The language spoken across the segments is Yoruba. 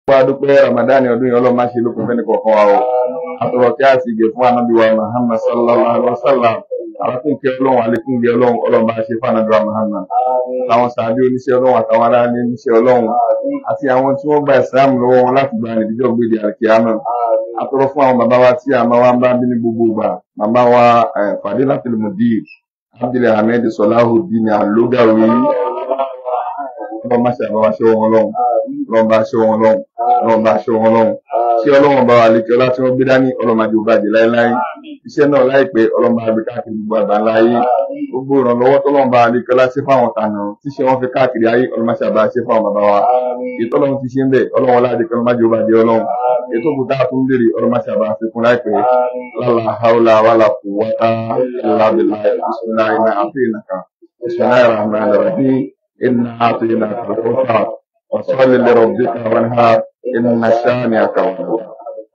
Wa dúpẹ́ Ramadan ọdún yìí Ọlọ́run má ṣe lókun fẹ́ni kọ̀ọ̀kan wa o. Àtọ̀rọ̀ kí a sì gẹ̀ fún Ànábì wa Muhammad sallallahu alaihi wasallam. Àwọn tó ń kí Ọlọ́run àlékún gẹ̀ Ọlọ́run bá ṣe fún Ànábì wa Muhammad. Àwọn sàbí oníṣẹ́ Ọlọ́run àtàwọn ará ní oníṣẹ́ Ọlọ́run àti àwọn tí wọ́n gba Islam lọ́wọ́ wọn láti gba ìdíjọ́ gbèdé àkíyàmá. Àtọ̀rọ̀ fún àwọn bàbá wa tí a máa wá ń bá bí ní gbogbo ìgbà. Bàbá wa Fadilatul Mudir Abdul Hamid Salahuddin Al-Lugawi. Ọlọ́run má ṣe àbáwá ṣe wọn lọ́run. Ọlọ́run bá ṣe wọn lọ́run. Ọlọ́run bá ṣe wọn lọ́run. Ṣé Ọlọ́run bá wà lékè ọlá tí wọ́n gbé dání Ọlọ́run máa jẹ́ òbájẹ́ láéláé. Iṣẹ́ náà láìpẹ́ Ọlọ́run bá gbé káàkiri gbogbo àgbáńlá ayé. Gbogbo ìrànlọ́wọ́ tọ́lọ́run bá lékè ọlá ṣe fáwọn tànà tíṣe wọn fi káàkiri ayé Ọlọ́run máa ṣe àbá ṣe fáwọn bàbá wa. Ètò Ọlọ́run ti ṣe ń bẹ̀ Ọlọ́run láàdé kan máa jẹ́ òbájẹ́ Ọlọ́run. Ètò òkúta tún léèrè Ọlọ́run máa ṣe àbá ṣe fún láìpẹ́. La hawla wala quwwata illa billahi. Bismillahir rahmanir rahim. Inna a'tainaka al-kawthar. وصل لربك وانهار إن شانئك هو الأبتر.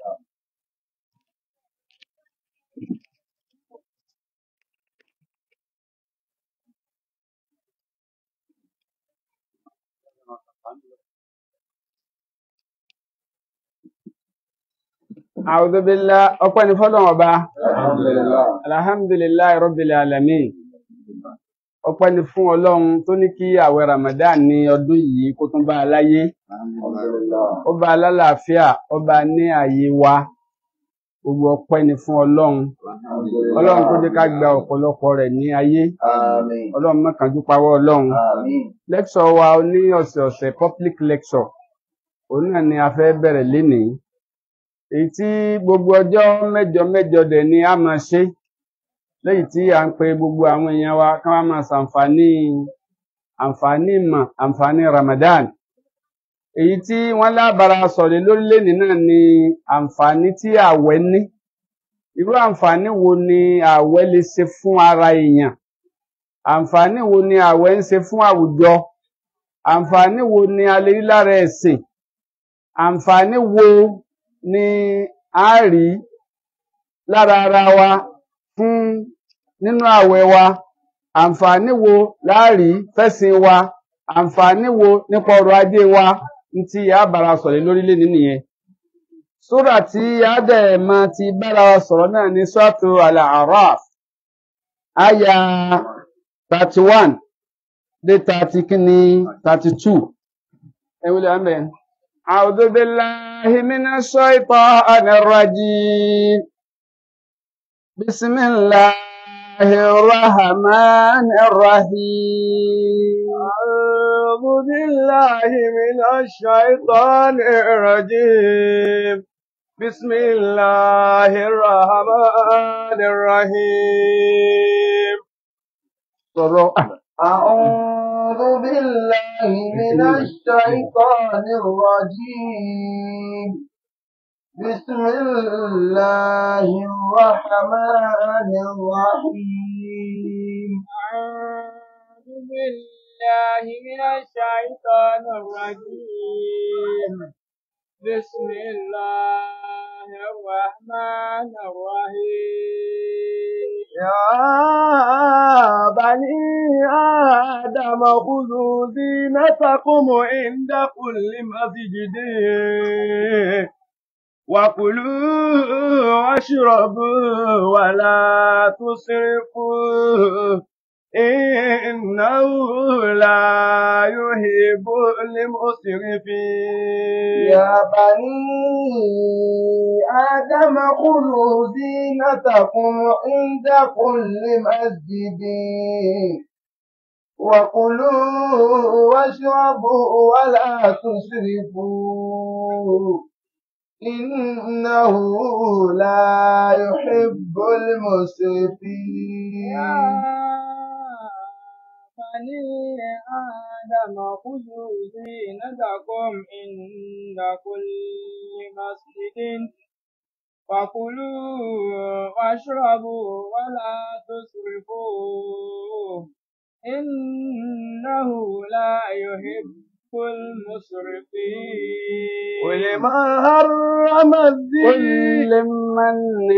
أعوذ بالله أقوى نفضل وبا الحمد لله رب العالمين. Ọpẹ́ ni fún Ọlọ́run tó ní kí àwẹ̀ Ramadan ní ọdún yìí kó tún bá a láyé. Ó bá a lálàáfíà, ó bá a ní ààyè wa. Gbogbo ọpẹ́ ni fún Ọlọ́run. Ọlọ́run tó jẹ́ ká gba ọ̀pọ̀lọpọ̀ rẹ̀ ní ayé. Ọlọ́run má kánjú pawọ́ Ọlọ́run. Lecture wa ní ọ̀sẹ̀ọ̀sẹ̀ public lecture. Òun náà ni a fẹ́ bẹ̀rẹ̀ lénìí. Èyí tí gbogbo ọjọ́ mẹ́jọ mẹ́jọ dẹ̀ ni a máa ṣe. Lẹ́yìn tí a ń pe gbogbo àwọn èèyàn wa ká wá máa ṣàǹfààní ìmọ̀ àǹfààní Ramadan. Èyí tí wọ́n lábára sọ̀rọ̀ lórílẹ̀ náà ni àǹfààní tí ààwẹ̀ ní. Irú àǹfààní wo ni ààwẹ̀ lè ṣe fún ara èèyàn? Àǹfààní wo ni ààwẹ̀ ń ṣe fún àwùjọ? Àǹfààní wo ni a lè rí lára ẹ̀sìn? Àǹfààní wo ni a rí lára ara wa fún nínú àwẹ̀ wa? Àǹfààní wo láàrí fẹ́sìn wa? Àǹfààní wo nípa ọrọ̀ ajé wa? Tí a bára sọ̀rọ̀ lórílẹ̀ nìyẹn. Súrà tí a dẹ̀ máa ti bára wa sọ̀rọ̀ náà ní Suratu Al-A'raf àyà 31 dé 32. Ẹwúlẹ̀ àmẹ́. A'udhu billahi minash shaitanir rajim. بسم الله الرحمن الرحيم. أعوذ بالله من الشيطان الرجيم. بسم الله الرحمن الرحيم. أعوذ بالله من الشيطان الرجيم. بسم الله الرحمن الرحيم. أعوذ بالله من الشيطان الرجيم. بسم الله الرحمن الرحيم. يا بني آدم خذوا زينتكم عند كل مسجد وكلوا واشربوا ولا تسرفوا إنه لا يحب المسرفين. يا بني آدم خذوا زينتكم عند كل مسجد وكلوا واشربوا ولا تسرفوا إنه لا يحب المسرفين. يا بني آدم خذوا زينتكم عند كل مسجد وكلوا واشربوا ولا تسرفوا إنه لا يحب المسرفين. قل من حرم كل من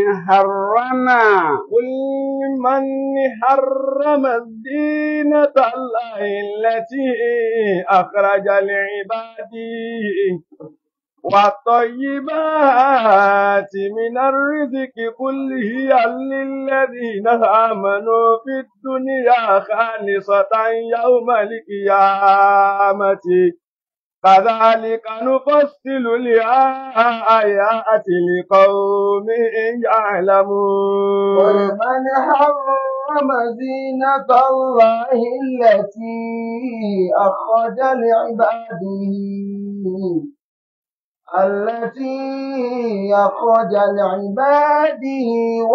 حرم الزينة الله التي أخرج لعباده والطيبات من الرزق قل هي للذين آمنوا في الدنيا خالصة يوم القيامة كذلك نفصل الآيات لقوم يعلمون. قل من حرم زينة الله التي أخرج لعباده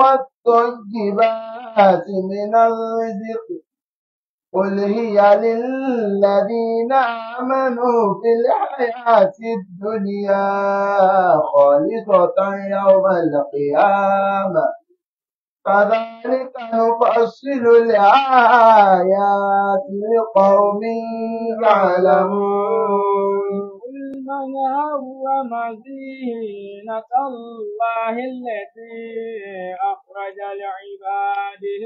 والطيبات من الرزق قل هي للذين آمنوا في الحياة الدنيا خالصة يوم القيامة كذلك نفصل الآيات لقوم يعلمون. من حرم زينة الله التي أخرج لعباده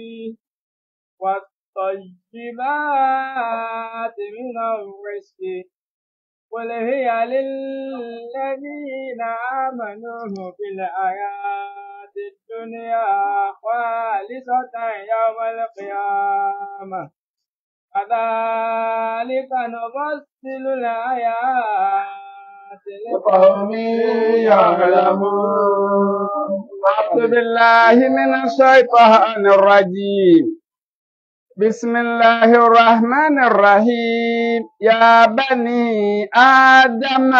والطيبات من الرزق قل هي للذين آمنوا في الحياة الدنيا خالصة يوم القيامة كذلك نفصل الآيات لقوم يعلمون. أعوذ بالله من الشيطان الرجيم. بسم الله الرحمن الرحيم. يا بني آدم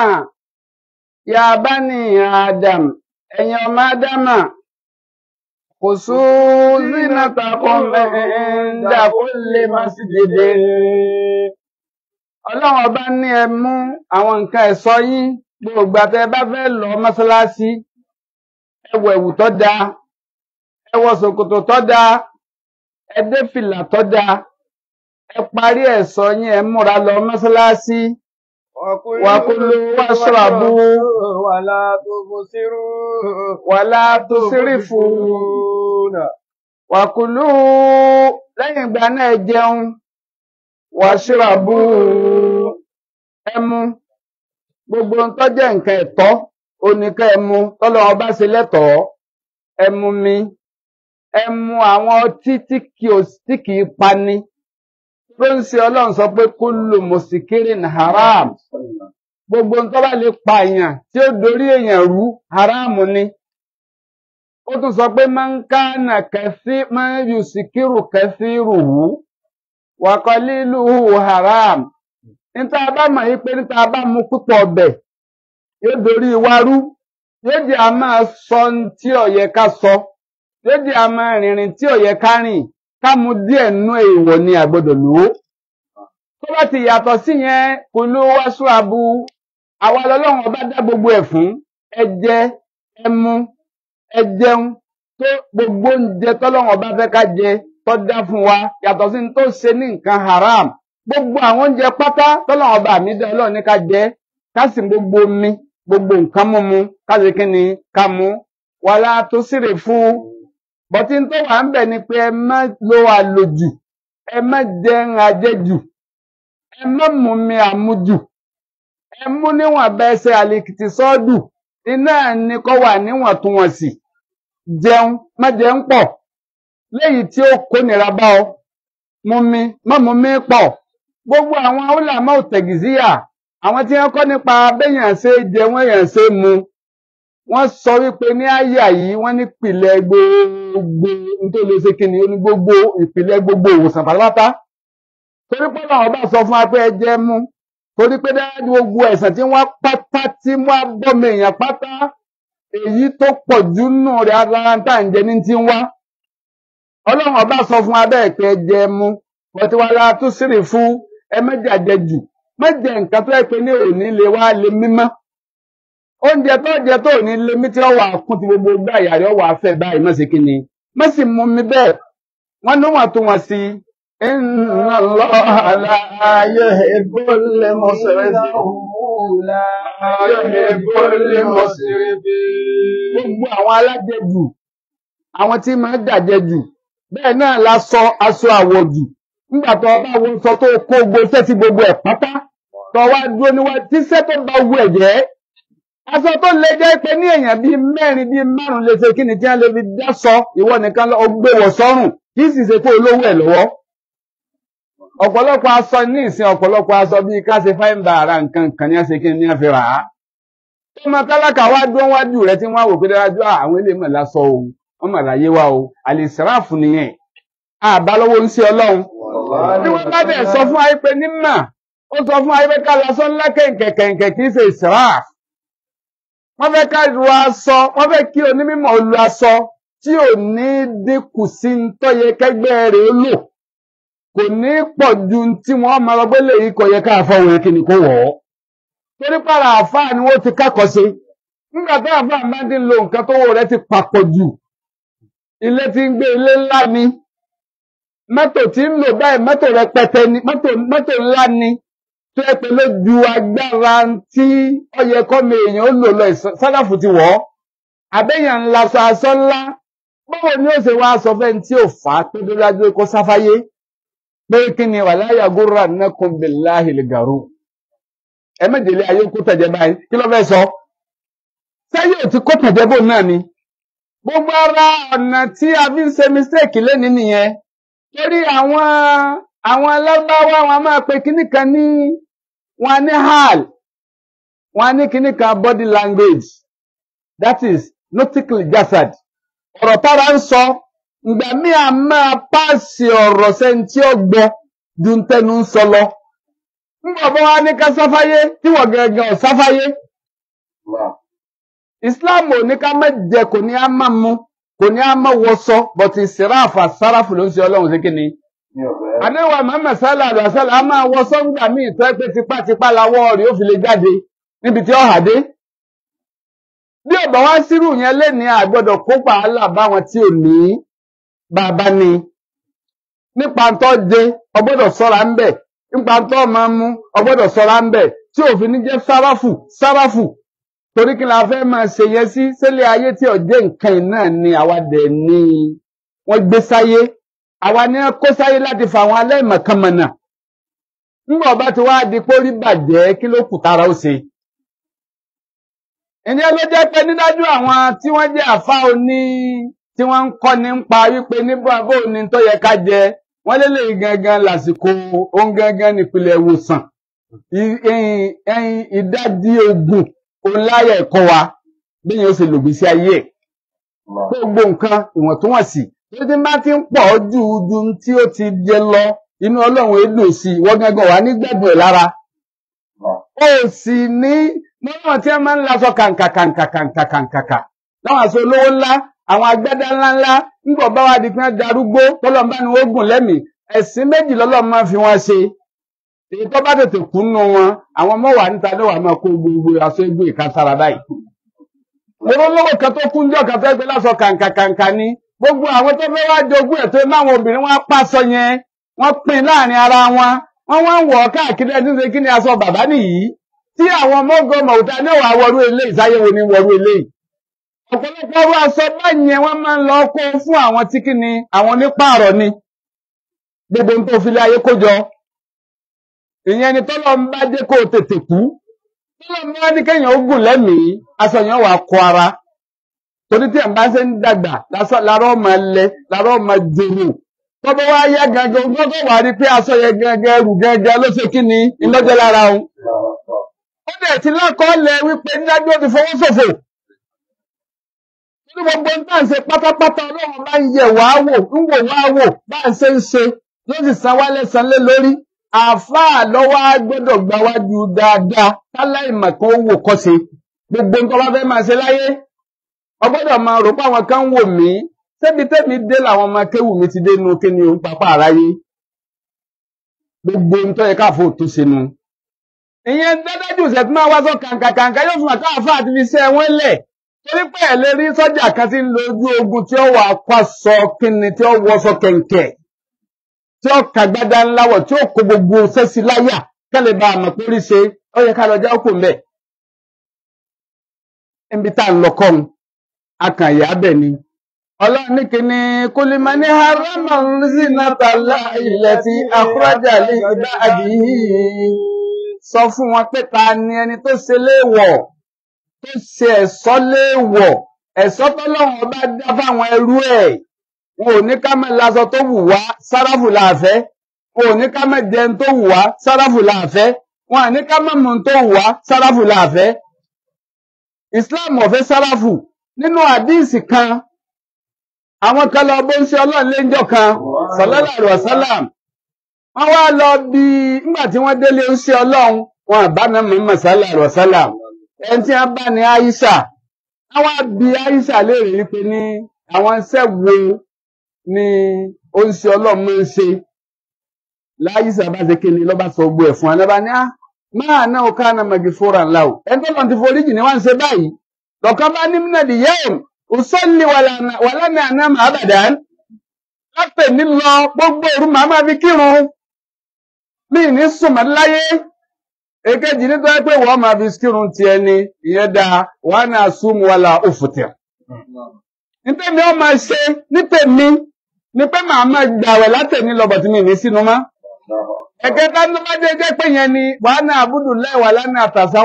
أي يوم آدم خذوا زينتكم عند كل مسجد. Ọlọ́run ọba ní ẹ mú àwọn nǹkan ẹ̀ṣọ́ yín gbogbo àti ẹ bá fẹ́ lọ mọ́sálásí, ẹ wọ ẹ̀wù tó dáa, ẹ wọ ṣòkòtò tó dáa, ẹ dé fìlà tó dáa, ẹ parí ẹ̀ṣọ́ yín ẹ múra lọ mọ́sálásí. Wakulu washrabu wala tusrifu. Wakulu lẹ́yìn ìgbà náà ẹ jẹun. Washrabu ẹ mu gbogbo ń tó jẹ́ nǹkan ẹ̀tọ́ oníkẹ́ ẹ mu tọ́lọ́run bá ṣe lẹ́tọ̀ọ́. Ẹ mu mi, ẹ mu àwọn ọtí tí kì í pani. Ló ń ṣe Ọlọ́run sọ pé kullu muskirin haram. Gbogbo ń tó bá lè pa èèyàn tí ó dorí èèyàn rú haramu ni. Ó tún sọ pé man yusikiru kathiruhu wa qaliluhu haram. Níta bá mọ̀ yí pé níta bá mu púpọ̀ ọbẹ̀ yóò dorí wa rú, yóò jẹ́ a máa sọ tí ó yẹ ká sọ, yóò jẹ́ a máa rìnrìn tí ó yẹ ká rìn, ká mu díẹ̀ nú èèwọ̀ ni àgbọ́dọ̀ lò ó. Tó bá ti yàtọ̀ sí yẹn kulu washrabu, àwa lọ́lọ́run ọba dá gbogbo ẹ̀ fún. Ẹ jẹ, ẹ mu, ẹ jẹun tó gbogbo oúnjẹ tọ́lọ́run ọba fẹ́ ká jẹ tó dá fún wa yàtọ̀ sí ní tó ṣe ní nǹkan haram. Gbogbo àwọn oúnjẹ pátá tọ́lọ́run ọba mi dá Ọlọ́run ní ká jẹ, ká sì gbogbo omi, gbogbo nǹkan mímu ká ṣe kí ni ká mu. Wala tusrifu. Bọ̀tí tó wà ń bẹ̀ ni pé ẹ má lo àlòjù, ẹ má jẹun àjẹjù, ẹ má mú mi àmujù, ẹ mú níwọ̀n bẹ́ẹ̀ṣẹ̀ àlìkìtì sọ́ọ̀dù, iná ní kó wà níwọ̀ntúnwọ̀nsì. Jẹun má jẹun pọ̀ léyìí tí ó kó nira bá ọ. Mú mi má mú mi pọ̀. Gbogbo àwọn ulama tẹ̀gìzíyà, àwọn tí wọ́n kọ́ nípa béèyàn ṣe jẹun èèyàn ṣe mu, wọ́n sọ wípé ní àyà yìí wọ́n ní ìpìlẹ̀ gbogbo nítorí lè ṣe kíni ó ní gbogbo ìpìlẹ̀ gbogbo ìwòsàn pátápátá. Torí pé àwọn bá sọ fún wa pé ẹ jẹ mu, torí pé dájú gbogbo ẹ̀sán tí wọ́n pátá tí wọ́n bọ́mọ èèyàn pátá, èyí tó pọ̀ jù nù rẹ̀ aláǹtà ń jẹ ní ti ń wá. Ọlọ́run ọba sọ fún wa bẹ́ẹ̀ pé ẹ jẹ mu, bọ̀tí wala tusrifu, ẹ má jẹ àjẹjù, má jẹ nǹkan tó yẹ pé ní òní lè wá lè mímọ́. Oúnjẹ tó jẹ tó ní lé mí tí ó wà kún ti gbogbo gbá ìyá rẹ̀ wà fẹ́ báyìí má ṣe kí ni. Má sì mú mi bẹ́ẹ̀. Wọ́n ní wọ́n tún wọn sí. Inna Allaha la yuhibbul musrifin. Gbogbo àwọn alájẹjù, àwọn tí máa ń dàjẹjù, bẹ́ẹ̀ náà la sọ aṣọ àwọ̀jù. Nígbà tó bá wo sọ tó kó gbogbo iṣẹ́ tí gbogbo ẹ̀ pátá, tó wá dúró níwájú tíṣẹ́ tó bá wù ẹ̀ jẹ́. aṣọ tó lè jẹ́ pé ní èèyàn bíi mẹ́rin bíi márùn lè ṣe kí ni tí wọ́n lè fi dáṣọ ìwọ nìkan lọ gbé wọ̀ sọ́rùn kì í sì ṣe pé olówó ẹ̀ lọ́wọ́. ọ̀pọ̀lọpọ̀ aṣọ ní ìsìn ọ̀pọ̀lọpọ̀ aṣọ bíi ká ṣe fáìmbà ara nǹkan kan ní ṣe kí ni wọ́n fi rà á. ọmọ tálákà wá dún wájú rẹ tí wọ́n wò pé dájú àwọn eléyìí mọ̀ lásọ o wọ́n mọ̀ láyé wa o àlìsíráàfù nìyẹn àbálọ́wọ́ ń ṣe ọlọ́run. bí wọ́n bá dẹ̀ sọ fún ayé pé nímà ó sọ fún ayé pé ká lásọ ńlá kẹ̀kẹ̀kẹ̀kẹ̀ kì í ṣe ìsíráàfù. wọ́n fẹ́ ká lu aṣọ wọ́n fẹ́ kí onímọ̀ lu aṣọ tí ò ní dínkù sí ń tọ́yẹ kẹgbẹ́ rẹ̀ ó lò kò ní pọ̀ ju tí wọ́n máa lọ gbé léyìí kò yẹ ká fọwọ́ kí ni kó wọ̀ ọ́. torí pàrọ̀ àfáà ni wọ́n ti kákọ̀ ṣe nígbà tó àfáà máa ń lo nǹkan tó wọ̀ rẹ̀ ti papọ̀ jù ilé tí ń gbé ilé ńlá ni mọ́tò tí ń lò báyìí mọ́tò rẹpẹtẹ ni mọ́tò ńlá ni tó yẹ pé lójú agbára tí ó yẹ kọ́mọ èèyàn ó lò lọ sálàfù ti wọ̀ ọ́ àbẹ́yàn ńlá sọ aṣọ ńlá báwo ni ó ṣe wá aṣọ fẹ́ni tí ò fà á tó dájú kó sáfáyé pé kí ni wala yaghurrannakum billahi al-gharur ẹ méjèlé ayé kó tẹ̀jẹ̀ báyìí kí ló fẹ́ sọ sẹ́yìn ò ti kó tẹ̀jẹ̀ bò náà ni gbogbo ara ọ̀nà tí a fi ń ṣe mistake lẹ́ni nìyẹn torí àwọn alábáwá wọn máa pe kíní kan ní wọn ní hal wọn ní kíní kan body language that is nautical jasad ọ̀rọ̀ tára ń sọ ìgbà míì a máa pàṣẹ ọ̀rọ̀ sẹ́ni tí ó gbọ́ ju ń tẹnu ń sọ lọ nígbà bọ́ wá ní ká sáfáyé tí wọ́n gẹ́gẹ́ ọ̀ sáfáyé Islam ò ní ká má jẹ kò ní á má mu kò ní á má wọṣọ bọ̀tì síràfà sáráfù ló ń ṣe ọlọ́run sí kíni. àdéhùn Muhammad sallallahu alaihi wasallam a máa wọṣọ ńgbà míì tó ẹ pé tipátipá lawọ́ rẹ̀ ó fi lè jáde níbi tí ó hà dé. bí ọ̀bà wá sírù yẹn lé ní àgbọ̀dọ̀ kópa àlà báwọn tí ò ní bàbá ni nípa tó jẹ ọgbọ́dọ̀ ṣọ́ra ń bẹ̀ nípa tó máa mú ọgbọ́dọ̀ ṣọ́ra ń bẹ̀ tí òfin ní jẹ́ sáráfù torí kí la fẹ́ máa ṣe yẹn sí sílé ayé tí ọjẹ́ nǹkan náà ni àwa dẹ̀ ni wọ́n gbé sáyé àwa ni wọ́n kó sáyé láti fa àwọn aláìmọ̀kànmọ̀nà nígbà ọba tí wàá di pórí bàjẹ́ kí ló kù tára ó ṣe. ìyẹn ló jẹ́ pé nídájú àwọn tí wọ́n jẹ́ àfa òní tí wọ́n ń kọ́ni ń pa wípé níbo àbó òní tó yẹ ká jẹ wọ́n lélẹ̀ gangan lásìkò ohun gangan nípìnlẹ̀ ìwòsàn ìdajì ogun òun láyà ẹ̀kọ́ wa bí yẹn ó ṣe lògbé sí ayé ẹ̀ gbogbo nǹkan ìwọ̀ntúnwọ̀nsì tó ti bá ti ń pọ̀ ju tí ó ti jẹ lọ inú ọlọ́run èdò sí wọ́n gangan wà ní gbẹ̀dùn ẹ̀ lára ó sì ní mọ́nà tí wọ́n máa ń lasọ kàǹkàkàǹkàkàǹkàkà láwọn aṣọ olówó ńlá àwọn agbádá ńláńlá ńgbọ̀ bá wá di pé wọ́n darúgbó tọ́lọ́mbá ni wọ́n gùn lẹ́mìí ẹ̀sìn méjì lọ́lọ́run máa fi wọ́n ṣe èyí tó bá tètè kú nù wọn àwọn ọmọ wà níta ní wà máa kó gbogbo aṣọ egbò ìkására báyìí. olówó kan tó kú ńjọ́ kan fẹ́ gbé lásọ kàǹkàkàǹkà ni gbogbo àwọn tó fẹ́ wá jogún ẹ̀ tó máwọn obìnrin wọn pàṣọ yẹn wọ́n pín láàrin ara wọn wọ́n wá ń wọ̀ káàkiri ẹni ṣe kí ni aṣọ bàbá nìyí tí àwọn ọmọ gọmọ òta ní òwà wọrú eléyìí sáyẹ̀wò ní wọrú eléyìí. ọ̀pọ̀lọpọ̀ ọrú aṣọ báyẹn wọ́n máa ń lọ kó fún àwọn tí kí ni àwọn onípààrọ̀ ni gbogbo ń tó filé ayé kó jọ ìyẹn ni tọ́lọ́ ń bá jẹ́ kó o tètè kú tọ́lọ́ ń bá ní kéèyàn ó gùn lẹ́mìí aṣọ yẹn wà kó ara torí tí ẹ̀ bá ṣe ń dàgbà lárọ́ máa lẹ lárọ́ máa jòrò tọ́bọ̀ wá yá gangan gbọ́dọ̀ wà rí pé aṣọ yẹn gangan ẹrù gangan ló ṣe kí ni ìlọ́jọ́ lára òun. ó dẹ̀ ti lákọọ́lẹ̀ wípé nídájọ́ ti fọwọ́ ṣòfò nínú gbogbo ń tàn ṣe pátápátá ọlọ́run bá ń yẹ wá wò ń wò wá wò bá ń ṣe yóò sì san wá lẹ́san lé lórí. àfáà lọ́wọ́ gbọ́dọ̀ gbáwájú dáadáa táláìmọ̀ kan wò kọ́ṣe gbogbo nǹkan bá fẹ́ máa ṣe láyé ọgbọ́dọ̀ máa rò pé àwọn kan ń wò mí ṣébi tẹ́mi dé làwọn ọmọ kéwù mi ti dé nu kí ni òun pápá àráyé gbogbo ohun tó yẹ káàfó tó ṣe nu. ìyẹn dádájú ìṣẹ́ tí máa wá sọ kàǹkàǹkà yóò fún àkáàfáà àti fi ṣe wọn lẹ̀ torí pé ẹ̀ lè rí sọ́jà kan tí ń lo ojú ogun tí ó wà kwasọ kíni tí ó wọṣọ kẹ̀ǹkẹ̀ tí ó kàgbádá ńláwọ̀ tí ó kó gbogbo sẹ́sí láyà kẹ́lẹ̀ bá àmọ̀ pé rí ṣe ó yẹ ká lọ já òkú mẹ́. níbi tá à ń lọ kọ́ ń akànyà abẹ ni ọlọ́run ní kíní kúlímọ̀ ní harama zinata allati akhraja li ibadihi sọ fún wọn pé ta ni ẹni tó ṣe léèwọ̀ tó ṣe ẹ̀ṣọ́ léèwọ̀, ẹ̀ṣọ́ tọ́lọ́run ọba dá fáwọn ẹrú ẹ̀. Wọn ò ní ká má láṣọ tó wù wá, sáráfù láàfẹ́. Wọn ò ní ká má jẹun tó wù wá, sáráfù láàfẹ́. Wọn ò ní ká má mú tó wù wá, sáráfù láàfẹ́. Islam ò fẹ́ sáráfù. Nínú àdíìsì kan, àwọn kan lọ bó ń ṣe Ọlọ́run léńjọ́ kan, sallallahu alaihi wasallam. Wọ́n wá lọ bí nígbà tí wọ́n délé ń ṣe Ọlọ́run, wọn àbá náà Muhammad sallallahu alaihi wasallam. Ẹni tí wọ́n bá ní Aisha. Wọ́n wá bí Aisha léèrè wípé ní àwọn iṣẹ́ wo ni ó ń ṣe Ọlọ́run máa ń ṣe. Láyíṣà bá ṣe kí ni lọ́ba sọ gbogbo ẹ̀ fún anábá ní máa náà ó káàna magifóra ńlá o. Ẹni tó lọ ti foríjì ni wọ́n ń ṣe báyìí. Lọ́kàn bá ní mínàdì yẹ́m, òṣèlú wàlánà àná àbàdàn. Lápẹ̀ ní lọ gbogbo òru màá máa fi kírun. Mí ní sùnmọ́ láyé. Èkejì nítorí pé wọ́n máa fi kírun ti ẹni, ìyẹn dáa, wọ́n á náà súnmù wàlà òfùtẹ̀. Nítèmi ó máa ṣe nítèmi ni pé màá máa gbàwẹ̀ látẹ̀ní lọ́bọ̀ tí mi ní sínú mọ́. Ẹ̀kẹta ní bá jẹ́ pé yẹn ni wàá náà Abdullahi wà lánàá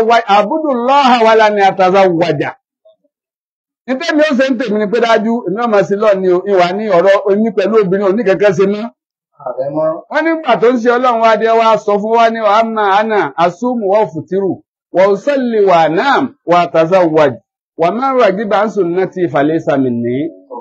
àtàzà wàjà. Nítèmi ó ṣe ń tèmi ni pé dájú, èmi ó máa ṣe lọ ní ìwà ní ọ̀rọ̀ oní pẹ̀lú obìnrin òní kẹ̀kẹ́ ṣe mọ́. Wọ́n nígbà tó ń ṣe Ọlọ́run wá dé wá sọ fún wa ní wàhánà àná àsúmù wọ́n fùtírù wọ́n sọ́lì wà náà wà àtàzà wàjà wà máa ń ràgíbà ń sùn náà ti ìfàlẹ́ sàmì ní.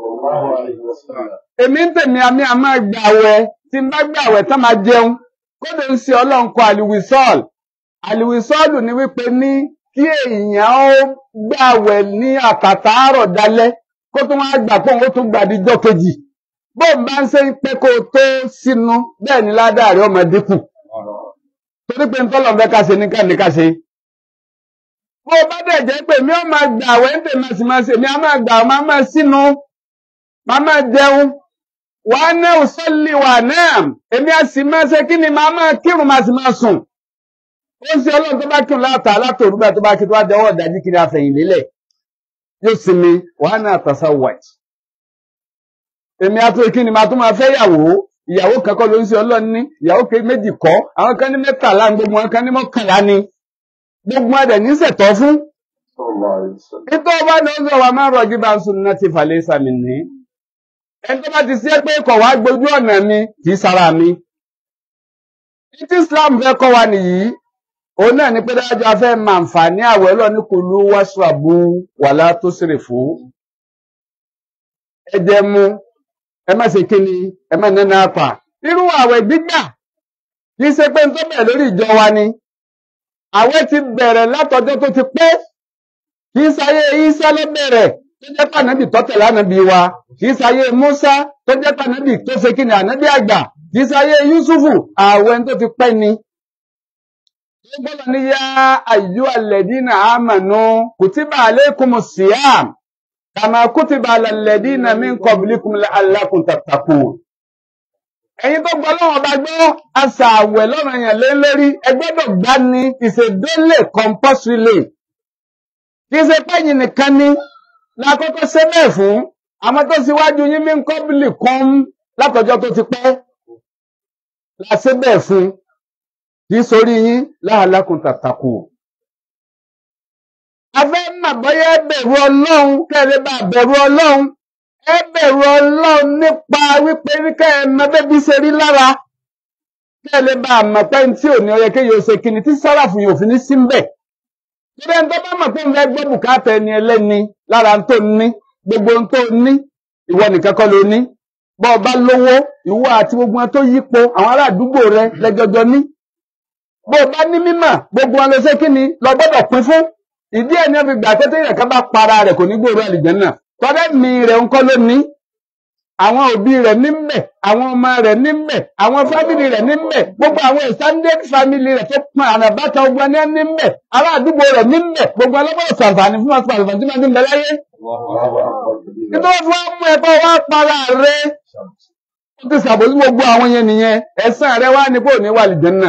Èmi ń tèmi àmì àmà gbàwẹ̀ tí ń bá gbàwẹ̀ tán máa jẹun. Kódé ń ṣe Ọlọ́run kọ àlùwìsọ́ọ̀l. Àlùwìsọ́ọ̀lù ni wípé ní kí èèyàn ó gbàwẹ̀ ní àtàtàárọ̀ dalẹ́ kó tún wá gbà pé òun ó tún gbàdíjọ́ kejì. Bó ń bá ń ṣe pé kó tó sínú bẹ́ẹ̀ ni ládàá rẹ̀ ọmọ dínkù. Torí pé ń tọ́lọ̀ fẹ́ ká ṣe ní ká ṣe. Bó bá dẹ̀ jẹ́ pé mi ó máa gbàwẹ̀ ń tèmi sì máa ṣe mi á máa gbà máa máa sínú máa máa jẹun. Wàá náà ò sọ́lì wà náà. Èmi á sì máa ṣe kí ni máa máa kírun máa sì máa sùn. Ó ń ṣe Ọlọ́run tó bá kírun látòrú bá tó bá kí tó wá jẹ́wọ́ ìdájí kiri àfẹ̀yìn lélẹ̀. Yóò sinmi wàá náà tàṣà wàjì. Èmi á tó kí ni máa tún máa fẹ́ ìyàwó kankan ló ń ṣe Ọlọ́run ní ìyàwó méjì kọ́ àwọn kan ní 13 gbogbo wọn kan ní 11 ni. Gbogbo adẹ̀ ní ṣẹ̀tọ́ fún. Ìtọ́ ọba ní ọjọ́ wa máa ń rọ̀jú bá ń sùn náà ti fàlẹ́ sàmì ní. Ẹni tó bá ti sí pé kọ̀ wá gbójú ọ̀nà mi kì í sára mi. Ìtí Islam fẹ́ kọ́ wa nìyí. Òun náà ni pé dájọ́ afẹ́ máa ń fà ní àwẹ̀ lọ ní kulu washrabu wala tusrifu. Ẹ jẹ mu, ẹ má ṣe kíni, ẹ má nẹ́nà apà. Irú àwẹ̀ gbígbà kì í ṣe pé ń tó bẹ̀rẹ̀ lórí ìjọ wa ni. Àwẹ̀ ti bẹ̀rẹ̀ látọjọ́ tó ti pẹ́. Kì í sáyé Ìsá ló bẹ̀rẹ̀ tó jẹ́ pànábì tó tẹ̀lé ànábì wa. Kì í sáyé Músá tó jẹ́ pànábì tó ṣe kí ni ànábì àgbà. Kì í sáyé Yúsúfù àwẹ̀ tó ti pẹ́ ni. Ó gbọ́dọ̀ ní yá ayyuhal ladina amanu kutiba alaykumus siyam kama kutiba alal ladina min qablikum la'allakum tattaqun. Ẹ̀yin tó gbọ́ lọ́wọ́ bá gbọ́ àṣà àwẹ̀ lọ́rọ̀ yẹn lé lórí ẹ gbọ́dọ̀ gbá ní ìṣèdólè compulsory. Kì í ṣe pẹ́yìn nìkan ni lákọ́kọ́ ṣe bẹ́ẹ̀ fún àwọn tó síwájú yín min qablikum látọjọ́ tó ti pẹ́ la ṣe bẹ́ẹ̀ fún kì í sórí yín la'allakum tattaqun. Afẹ́ mà bọ́yá ẹ bẹ̀rù Ọlọ́run kẹ́rẹ́ bá bẹ̀rù Ọlọ́run. Ẹ bẹ̀rù Ọlọ́run nípa wípé kẹ́ ẹ mọ bébí ṣe rí lára. Kẹ́ ẹ lè bá mọ̀ pé tí ò ní ó yẹ kéèyàn ṣe kíni tí sáráfù yóò fi ní sí ń bẹ̀. Torí ẹni tó bá mọ̀ pé ń fẹ́ gbọ́ bùkátà ẹni ẹlẹ́ni lára tó ní gbogbo ohun tó ní ìwọ nìkan kọ́ ló ní. Bọ́ ọ bá lówó ìwọ àti gbogbo wọn tó yípo àwọn ará àdúgbò rẹ lẹ́jọjọ ní. Bọ́ ọ bá ní mímọ̀ gbogbo wọn lọ ṣe kíni lọ gbọ́dọ̀ pín fún. Ìdí ẹ̀ ní ó fi gbà pé téèyàn kan bá para rẹ̀ kò ní gbòòrò àlùjánnà. Tọ́lẹ́ mi rẹ̀ ń kọ́ ló ní, àwọn òbí rẹ̀ níbẹ̀, àwọn ọmọ rẹ̀ níbẹ̀, àwọn fámìlì rẹ̀ níbẹ̀, gbogbo àwọn extended family rẹ̀ tó pọn àràbáta ogun ẹni níbẹ̀, ará àdúgbò rẹ̀ níbẹ̀, gbogbo ọlọ́gbọ́dọ̀ sàǹfààní fún ọ̀sán àlùfààní tí wọ́n ti ń bẹ láyé. Nítorí wọ́n fún mú ẹ̀kọ́ wá para rẹ̀, ó ti ṣàbòsí gbogbo àwọn yẹn nìyẹn, ẹ̀san rẹ̀ wá ní kò ní wà àlùjánnà.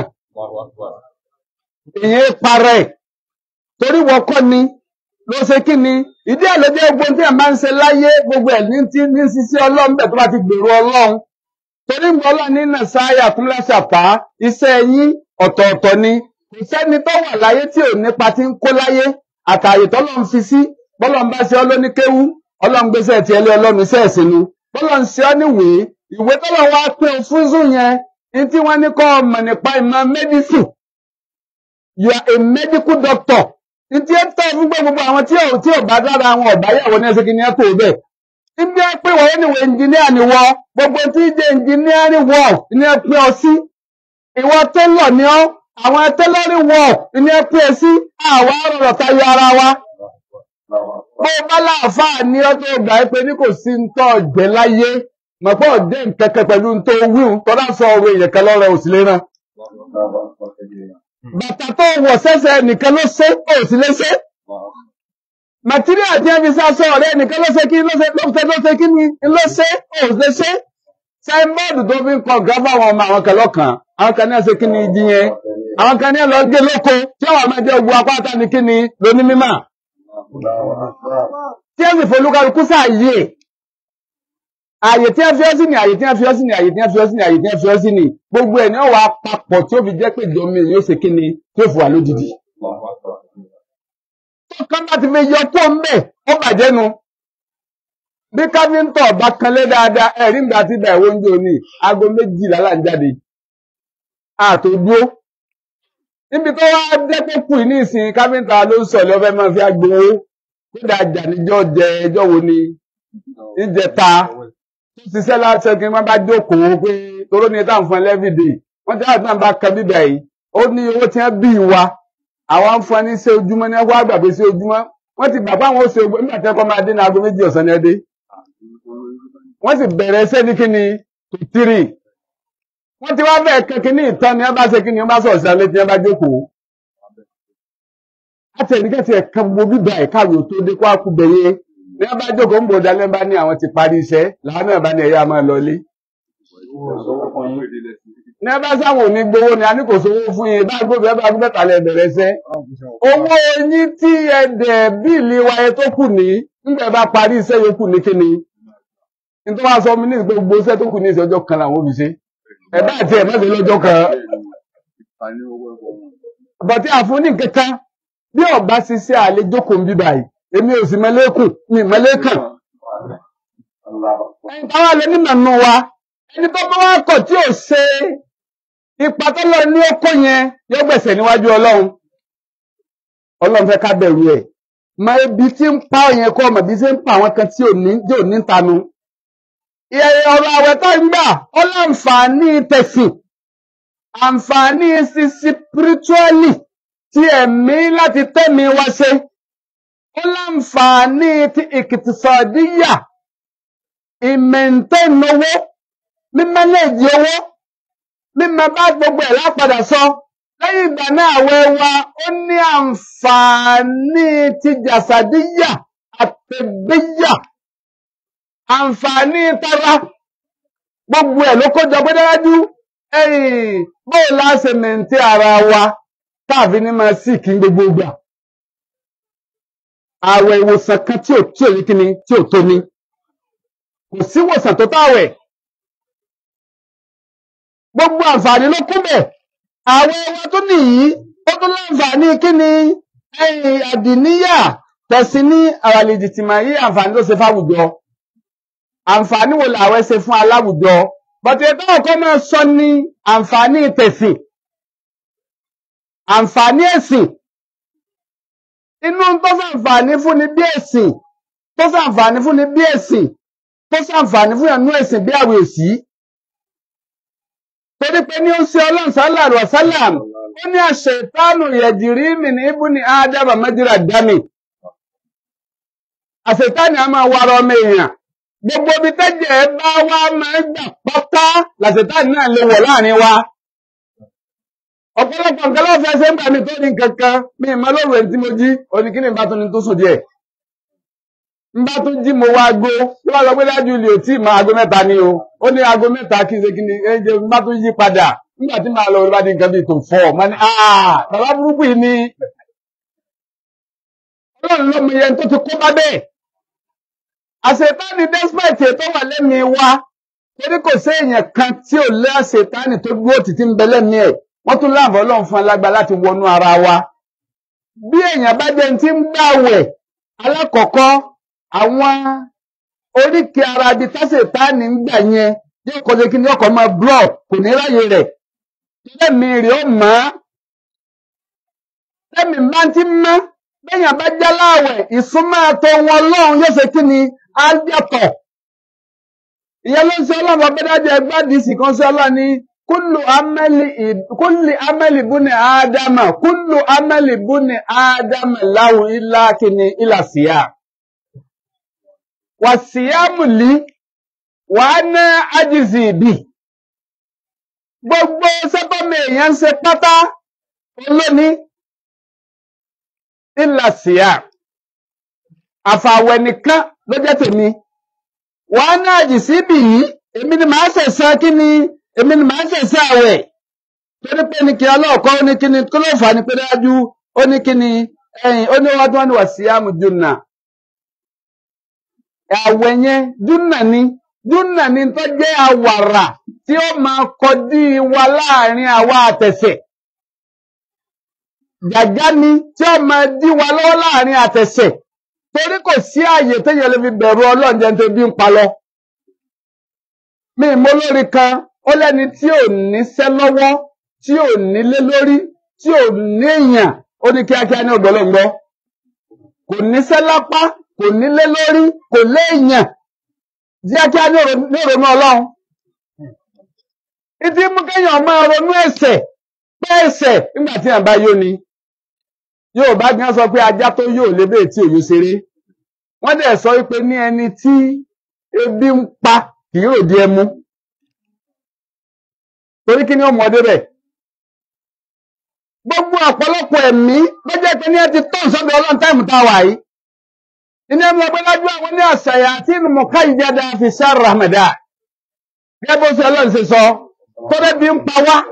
Ìyẹn para ẹ̀, torí wọ́n kọ́ ni ló ṣe kí ni ìdí ẹ̀ ló jẹ́ gbogbo tí a máa ń ṣe láyé gbogbo ẹ̀ ní ṣiṣẹ́ Ọlọ́run bẹ̀ tó bá ti gbèrò Ọlọ́run torí ń bọ́lá ní nàṣáyà kúnlẹ́ṣàpá iṣẹ́ yín ọ̀tọ̀ọ̀tọ̀ ni kò sẹ́ni tó wà láyé tí ò nípa ti ń kó láyé àtàyè tọ́lọ́run fi sí bọ́lọ́run bá ṣe ọ́ lóní kéwú ọlọ́run gbéṣẹ́ ti ẹlẹ́ ọlọ́run iṣẹ́ ìsinú bọ́lọ́run ṣe ọ́ níwèé ìwé tọ́lọ́run wá pín fún zùn yẹn ní tí wọ́n ní kọ́ ọmọ nípa ìmọ̀ medicine you are a medical doctor ní tí ẹ tọ́ fún gbogbo àwọn tí ò bá dára àwọn ọ̀báyàwó ní ẹsẹ̀ kí ni ẹ tó bẹ́ẹ̀ níbi ẹ pé wọ́n níwèé engineer ni wọ́ gbogbo tí ń jẹ́ engineering work ní ẹ pín ọ sí ìwọ tailor ni ọ́ àwọn tailoring work ní ẹ pín ẹ sí àwa ọ̀rọ̀ tayọ ara wa bó bá láàfáà ní ọ́ tó gbà pé ní kò sí ń tọ́ ọ̀jẹ́ láyé mọ̀pọ̀ ọ̀dẹ́ nkẹ́kẹ́ pẹ̀lú ń tó wíhun tọ́lá sọ ọ̀rọ̀ èèyàn kan lọ́rẹ̀ òsì lè ràn bàtà tó wọ̀ sẹ́sẹ̀ nìkan ló ṣe òsì lè ṣe material tí wọ́n fi sásọ ọ̀rẹ́ nìkan ló ṣe kí ló ṣe kí ni ló ṣe òsì lè ṣe sáínbọ́ọ̀dù tó fi ń kọ gáfà àwọn ọmọ àwọn kan lọ́kàn àwọn kan ní ẹsẹ̀ kí ni igi yẹn àwọn kan ní ẹ lọ gé lóko tí àwọn ọmọdé ogun apáta ní kí ni lóní mímà tí ẹ sì folúkálukú sáàyè ààyè tí ẹ fi ọ́ sí ni ààyè tí ẹ fi ọ́ sí ni ààyè tí ẹ fi ọ́ sí ni ààyè tí ẹ fi ọ́ sí ni gbogbo ẹ̀ ní ọ̀wà papọ̀ tí ó fi jẹ́ pé ìjọba yóò ṣe kí ni tí ó fi wà lódìdí. tó kán bá ti fi yọ kó ń bẹ̀ ó bàjẹ́ nu bí káfíńtọ̀ bá kanlé dáadáa ẹ̀rí ìgbà tí ìgbà ìwé oúnjẹ òní aago 12 là ń jáde àtò dúró níbi tó wá dẹ́pọ̀ kù ní ìsìn káfíńtà ló ń sọ̀lẹ́ ọ̀fẹ́ máa fi agbowó kódà jà níjọ́ jẹ ẹjọ́ wo ni ìjẹta tó ṣiṣẹ́ láti ẹgbẹ́ wọn bá jókòó pé toró ní táwọn fún ẹlẹ́fìdè wọ́n ti láti náà bá kan bíbẹ̀ yìí ó ní owó tí wọ́n bí wa àwọn fún ẹni ṣe ojúmọ́ ní ẹgbẹ́ àgbàgbé ṣe ojúmọ́ wọ́n ti gbà fáwọn oṣù ogun nígbà tí ẹkọ máa dé ní aago 2 ọ̀sán ní ẹdẹ wọ́n sì bẹ̀rẹ̀ ẹsẹ̀ ní kíni tó 3 wọ́n ti wá bẹ́ẹ̀ kankan ní ìtàn ní ọba ṣe kíni ọba sọ̀rọ̀ sí alẹ́ tí wọ́n bá jókòó láti ẹnikẹ́ni ti ẹ̀ka gbogbo bíbá ẹ̀ka àwò tó dé kó àkúbẹ̀yẹ ní ọba jókòó ń bòdà lẹ́nbá ní àwọn ti parí iṣẹ́ làwọn náà bá ní ẹ̀yà máa lọlé ní ọba sáwọn òní gbowó ni a ní kò sówó fún yín bá gbóbi ẹ bá gbé tàlẹ̀ bẹ̀rẹ̀ iṣẹ́ owó yín tí ẹ̀dẹ̀ bíìlì wáyé tó kù ní nígbà bá parí iṣẹ́ yòókù ní kíni nítorí wọ́n sọ mi ní gbogbo iṣẹ́ tó kù ní ìṣẹ́jọ́ kan làwọn òbí ṣe ẹ̀dá àti ẹ̀mẹ́sẹ̀ lọ́jọ́ kan bọ̀tí àfúnní kankan bí ọba ṣiṣẹ́ àlejòkó ń bí báyìí èmi ò sì mẹ́lẹ́kùn mi mẹ́lẹ́kàn ẹni táwa lè ní mànú wa ẹni tó bá wá kọ̀ tí ò ṣe ipa tó lọ ní ókó yẹn yóò gbẹ̀sẹ̀ níwájú ọlọ́run fẹ́ ká bẹ̀rù ẹ̀ mọ ibi tí ń pa yẹn kọ́ ọmọ bí ṣe ń pa àwọn kan tí ò ní tanu ọ̀rọ̀ àwẹ̀ tó ń gbà ó láǹfààní tẹ̀sìn àǹfààní sisi spiritually ti ẹ̀mí láti tẹ́mi wá ṣe ó láǹfààní ti ìkìtìsọ̀díyà ìmẹ̀ntẹ́nu owó mímẹ́lẹ́jì owó mímẹ́ bá gbogbo ẹ̀ lápadà sọ lẹ́yìn ìgbà náà àwẹ̀ wa ó ní àǹfààní ti jàsàdíyà àtẹ̀bíyà àǹfààní tara gbogbo ẹ̀ ló kójọ pé dájú bóò láṣẹ mẹ̀ntẹ́ ara wa tàbí ní máa sì kí gbogbo ìgbà àwẹ̀ ìwòsàn kan tí ò ní kíni tí ò tó ní kò sí ìwòsàn tó táwẹ̀ gbogbo àǹfààní ló kún bẹ̀ àwẹ̀ wa tó nìyí ó tún láǹfààní kíni àdìníyà tẹ̀sí ní àràlìjì tìmọ̀ yí àǹfààní tó ṣe fáwùjọ àǹfààní wo làwẹ̀ ṣe fún aláwùjọ bọ̀tí ẹ̀tọ́ ọ̀kọ́ máa sọ ní àǹfààní tẹ̀sìn àǹfààní ẹ̀sìn inú tó ṣàǹfààní fún ni bí ẹ̀sìn tó ṣàǹfààní fún ni bí ẹ̀sìn tó ṣàǹfààní fún ẹ̀nú ẹ̀sìn bí àwẹ̀ òsì torí pé ní ó ṣe ọlọ́run sallallahu alaihi wasallam ó ní àṣetánù yajri min ibni ádámà majra dami àṣetánù a máa wára ọmọ èèyàn gbogbo ibi tẹ́jẹ̀ bá wá máa ń gbà pátá làṣetánù náà lè wọ̀ láàrin wa ọ̀pọ̀lọpọ̀ nǹkan lọ́fẹ́ ṣe ń gbà mí tó ní kankan mi ìmọ̀ lóru ẹni tí mo jí oníkíní bá tún ní tó sùn díẹ̀ ń bá tún jí mo wá aago tó bá sọ pé dájú ilé ò tí ì mọ aago 3 ni o ó ní aago 3 kí n ṣe kí ni ẹ jẹ ń bá tún yí padà nígbà tí màá lọ orí bá di nǹkan bíi tó fọ́ ọ ní bàbá burúkú yìí ni ọlọ́run ló mọ iye tó ti kó bá bẹ́ẹ̀ àṣetánì despite tó wà lẹ́mìí wa torí kò sí èèyàn kan tí ò lé àṣetánì tó dúró títí ń bẹ lẹ́mìí ẹ̀ wọ́n tún láàbọ̀ ọlọ́run fún alágbá láti wọnú ara wa bí èèyàn bá jẹ́ tí ń gbààwẹ̀ alákọ̀ọ́kọ́ àwọn oríkèé ara ibi tásètáàní ń gbà yẹn yóò kọjá kí ní ọkọ̀ máa block kò ní ráyè rẹ̀ lẹ́mí rẹ̀ ó mọ́ lẹ́mí bá ti mọ́ bẹ́yàn bá já láàwẹ̀ ìsúnmọ́ àtọ wọn lọ́run yóò ṣe kí ni á yàtọ̀ ìyẹn ló ń sọ ọlọ́run ọbẹ̀dájọ ẹgbàdìsì kan sí ọlọ́run ní kullu amali buni ádámà kullu amali buni ádámà lahu illa kíni illa siyam wà síyámù lí wà ná ájìzì bì gbogbo sẹ́tọ́mì èèyàn ń ṣe pátá olóní illa siyam àfàwẹ̀ nìkan ló jẹ́ tèmi wà ná ájìzì bì yìí èmi ni màá ṣẹ̀san kí ni èmi ni màá ṣẹ̀san àwẹ̀ torí pé ní kí ọlọ́ọ̀kọ́ ó ní kí ni kí ló fà ní pé dájú ó ní kí ni ẹ̀yìn ó ní wọ́n tó wọ́n ní wà síyámù jùnà àwẹ̀ yẹn júnà ni tó jẹ́ àwàrà tí ó máa kọdí wa láàrin àwa àtẹ̀sẹ̀ gàgá ni tí ó máa dí wa lọ́wọ́ láàrin àtẹ̀sẹ̀ torí kò sí ààyè téèyàn lè fi bẹ̀rù Ọlọ́run jẹ́ tó bí ń pa lọ mi mọ̀ lórí kan ó lẹ́ni tí ò níṣẹ́ lọ́wọ́ tí ò nílé lórí tí ò ní èèyàn ó ní kíákíá ní ọ̀dọ̀ Ọlọ́run gbọ́ kò níṣẹ́ lápá kò nílé lórí kò léèyàn díákíá ní ìrònú Ọlọ́run ìdí mú kéèyàn máa ronú ẹ̀ṣẹ̀ pé ẹ̀ṣẹ̀ nígbà tí àbá yóò ní yóò bá gbọ́n sọ pé ajá tó yóò lébè tí òyò ṣeré wọ́n dẹ̀ sọ wípé ní ẹni tí ebi ń pa kì í ròdí ẹmu torí kí ni ọmọdé bẹ̀ gbogbo ọ̀pọ̀lọpọ̀ ẹ̀mí ló jẹ́ pé ní ẹ ti tó ìsọ́dọ̀ Ọlọ́run táìmù tá a wà yìí iná ẹmu ọgbẹ́ lájú àwọn ní àṣàyà àti ìnùmọ̀ká ìjáda fi ṣáà Ramadan gẹ́gẹ́ bó ṣe Ọlọ́run ṣe sọ tó ebi ń pa wá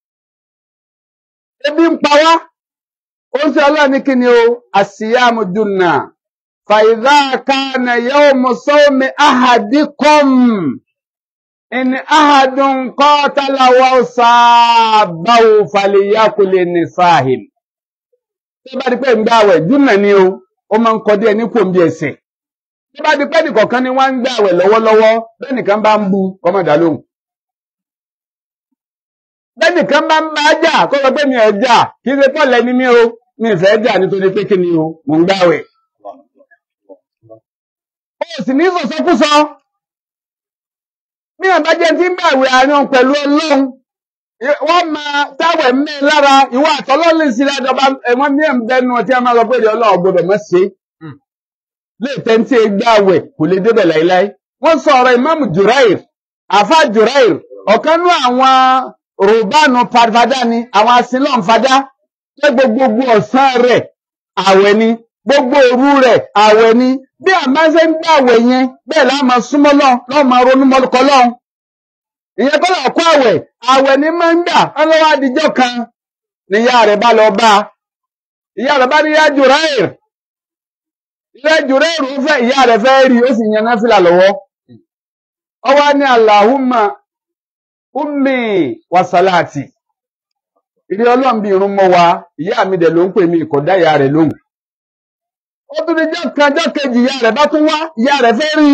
ó ń ṣe Ọlọ́run ní kí ni o àṣìyàmù jùnà fàìdá kana yawmu sawmi ahadikum in ahadun qatala wa sabahu falyakul nisahim tó bá di pé ń gbààwẹ̀ jùnà ni o ó máa ń kọ́ díẹ̀ ní kò ń bí ẹsẹ̀ tó bá di pé nìkọ̀ọ̀kan ni wọ́n ń gbààwẹ̀ lọ́wọ́lọ́wọ́ bẹ́ẹ̀ nìkan bá ń bu kọ́mọ̀dá lóhùn bẹ́ẹ̀ nìkan bá ń bá jà kó lọ pé mi ẹ̀ jà kí ṣe pọ̀ lẹ́ni mi o mi fẹ́ jà nítorí pé kí ni o mò ń gbààwẹ̀ ó sì ní sọ̀sọ́kúsọ bí àbájẹ́ tí ń gbààwẹ̀ àárín pẹ̀lú Ọlọ́run wọ́n máa táwẹ̀ mẹ́ lára ìwọ àtọ́lọ́lẹ̀ sí ládọba ẹ̀wọ̀n ní ẹ̀mùbẹ́nu tí a máa lọ pé Ọlọ́run gbọdọ̀ mọ́ sí lè tẹ́ntí gbààwẹ̀ kò lè débẹ̀ láíláí wọ́n sọ ọ̀rọ̀ Imam Jurair àfá Jurair ọ̀kanú àwọn rùbánu fadá ni àwọn asílọ̀n fadá pé gbogbo ọ̀sán rẹ̀ àwẹ̀ ni gbogbo òru rẹ̀ àwẹ̀ ni bí a máa ṣe ń gbààwẹ̀ yẹn bẹ́ẹ̀ la máa súnmọ́ lọ́wọ́ máa ronú mọ́lùkọ́ lọ́hùn ìyẹn kọ́ lọ́kọ́ àwẹ̀ ni máa ń gbà ọlọ́wọ́ adijọ́ kan ni ìyá rẹ̀ bá lọ bá ìyá rẹ̀ bá ní ìyá Jurair fẹ́ ìyá rẹ̀ fẹ́ rí ó sì yan náfìlà lọ́wọ́ ó wá ní Allahumma ummi wa salati ìrí Ọlọ́run bí irun mọ́ wa ìyá mi dẹ̀ ló ń pè mí ìkọ̀dá ìyá rẹ̀ lóhùn ó tún ní jọ́ kejì ìyá rẹ̀ bá tún wá ìyá rẹ̀ fẹ́ rí